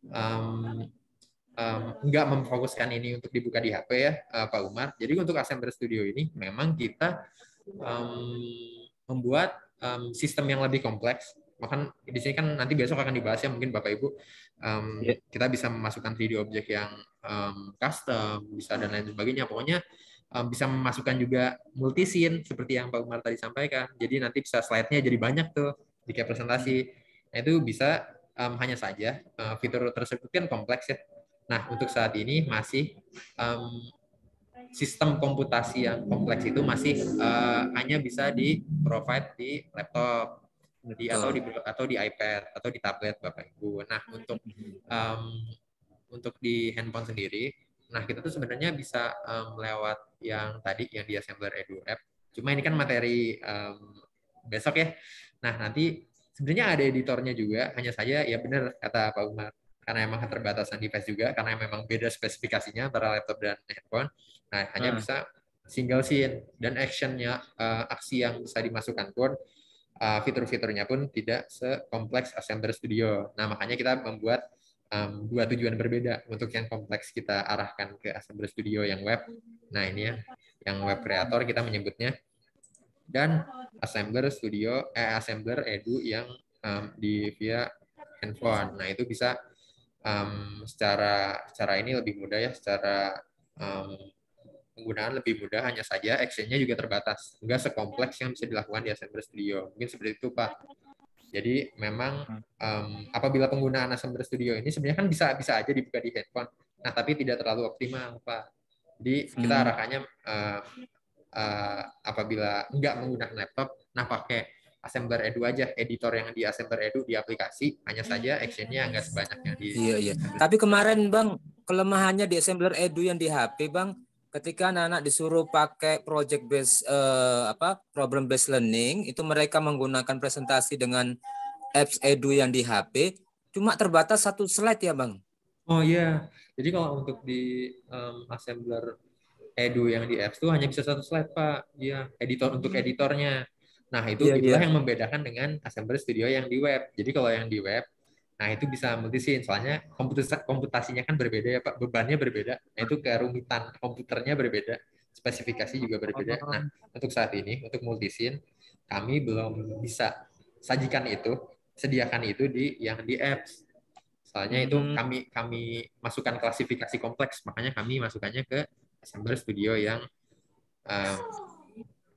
nggak memfokuskan ini untuk dibuka di HP ya, Pak Umar? Jadi untuk Assembler Studio ini memang kita membuat sistem yang lebih kompleks. Bahkan di sini kan nanti besok akan dibahas ya mungkin Bapak Ibu. Kita bisa memasukkan 3D objek yang custom, bisa dan lain sebagainya. Pokoknya bisa memasukkan juga multisin seperti yang Pak Umar tadi sampaikan. Jadi nanti bisa slide-nya jadi banyak tuh di kayak presentasi. Nah, itu bisa hanya saja fitur tersebut kan kompleks ya. Nah, untuk saat ini masih sistem komputasi yang kompleks itu masih hanya bisa di provide di laptop atau di iPad atau di tablet Bapak Ibu. Nah, untuk di handphone sendiri, nah kita tuh sebenarnya bisa lewat yang tadi yang di Assembler Edu App. Cuma ini kan materi besok ya. Nah, nanti sebenarnya ada editornya juga, hanya saja ya benar kata Pak Umar, karena memang keterbatasan device juga, karena memang beda spesifikasinya antara laptop dan handphone. Nah, hanya bisa single scene dan actionnya, aksi yang bisa dimasukkan pun fitur-fiturnya pun tidak sekompleks Assembler Studio. Nah, makanya kita membuat dua tujuan berbeda. Untuk yang kompleks kita arahkan ke Assembler Studio yang web. Nah, ini ya, yang web creator kita menyebutnya. Dan Assembler Studio, Assembler Edu yang di via handphone. Nah, itu bisa secara ini lebih mudah ya, secara penggunaan lebih mudah, hanya saja actionnya juga terbatas. Enggak sekompleks yang bisa dilakukan di Assembler Studio. Mungkin seperti itu, Pak. Jadi memang apabila penggunaan Assembler Studio ini sebenarnya kan bisa aja dibuka di handphone. Nah, tapi tidak terlalu optimal, Pak. Jadi kita arahkannya apabila enggak menggunakan laptop, nah pakai Assembler Edu aja, editor yang di Assembler Edu di aplikasi, hanya saja actionnya enggak sebanyak yang di. Iya. Tapi kemarin Bang, kelemahannya di Assembler Edu yang di HP Bang, ketika anak-anak disuruh pakai project based problem based learning, itu mereka menggunakan presentasi dengan apps Edu yang di HP, cuma terbatas satu slide ya Bang. Oh iya, jadi kalau untuk di Assembler Edu yang di apps itu hanya bisa satu slide Pak. Iya, untuk editornya. Nah, itulah yang membedakan dengan Assembler Studio yang di web. Jadi kalau yang di web, nah itu bisa multisin. Soalnya komputasinya kan berbeda ya Pak, bebannya berbeda. Nah, itu kerumitan komputernya berbeda, spesifikasi juga berbeda. Nah, untuk saat ini, untuk multisin, kami belum bisa sediakan itu yang di apps. Soalnya itu kami masukkan klasifikasi kompleks, makanya kami masukkannya ke Assembler Studio yang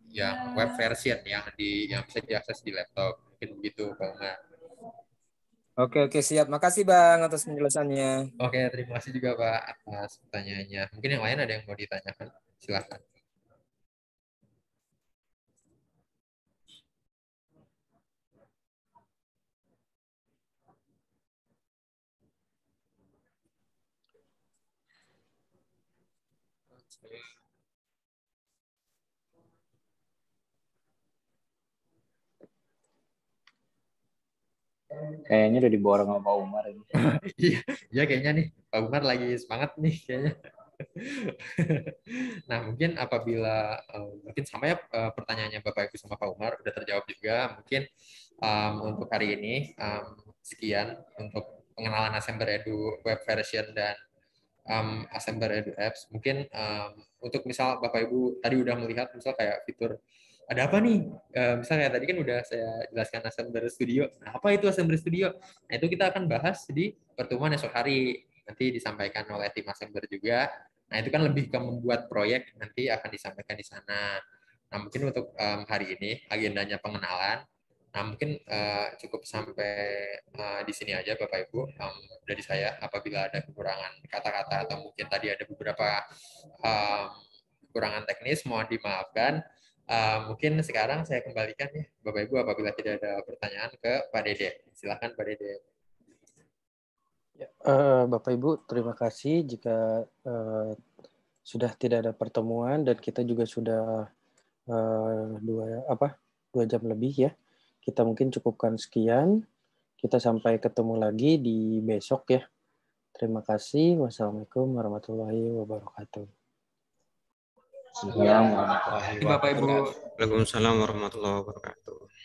web version yang bisa diakses di laptop. Mungkin begitu, Pak Umar. Oke, siap. Makasih Bang atas penjelasannya. Oke, terima kasih juga Pak atas pertanyaannya. Mungkin yang lain ada yang mau ditanyakan? Silakan. Kayaknya udah diborong sama Pak Umar ini. Iya kayaknya nih Pak Umar lagi semangat nih kayaknya. Nah mungkin apabila mungkin sama ya pertanyaannya Bapak Ibu sama Pak Umar udah terjawab juga. Mungkin untuk hari ini sekian untuk pengenalan Assembler Edu web version dan Assembler Edu apps. Mungkin untuk misal Bapak Ibu tadi udah melihat misal kayak fitur ada apa nih? Misalnya tadi kan udah saya jelaskan Assembler Studio. Nah, apa itu Assembler Studio? Nah, itu kita akan bahas di pertemuan esok hari. Nanti disampaikan oleh tim Assembler juga. Nah, itu kan lebih ke membuat proyek, nanti akan disampaikan di sana. Nah, mungkin untuk hari ini agendanya pengenalan. Nah, mungkin cukup sampai di sini aja Bapak Ibu dari saya. Apabila ada kekurangan kata-kata atau mungkin tadi ada beberapa kekurangan teknis, mohon dimaafkan. Mungkin sekarang saya kembalikan ya Bapak Ibu apabila tidak ada pertanyaan ke Pak Dede. Silakan Pak Dede. Bapak Ibu, terima kasih jika sudah tidak ada pertemuan dan kita juga sudah 2 jam lebih ya. Kita mungkin cukupkan sekian. Kita sampai ketemu lagi di besok ya. Terima kasih. Wassalamualaikum warahmatullahi wabarakatuh. Assalamualaikum warahmatullahi Bapak Ibu. wabarakatuh. Waalaikumsalam warahmatullahi wabarakatuh.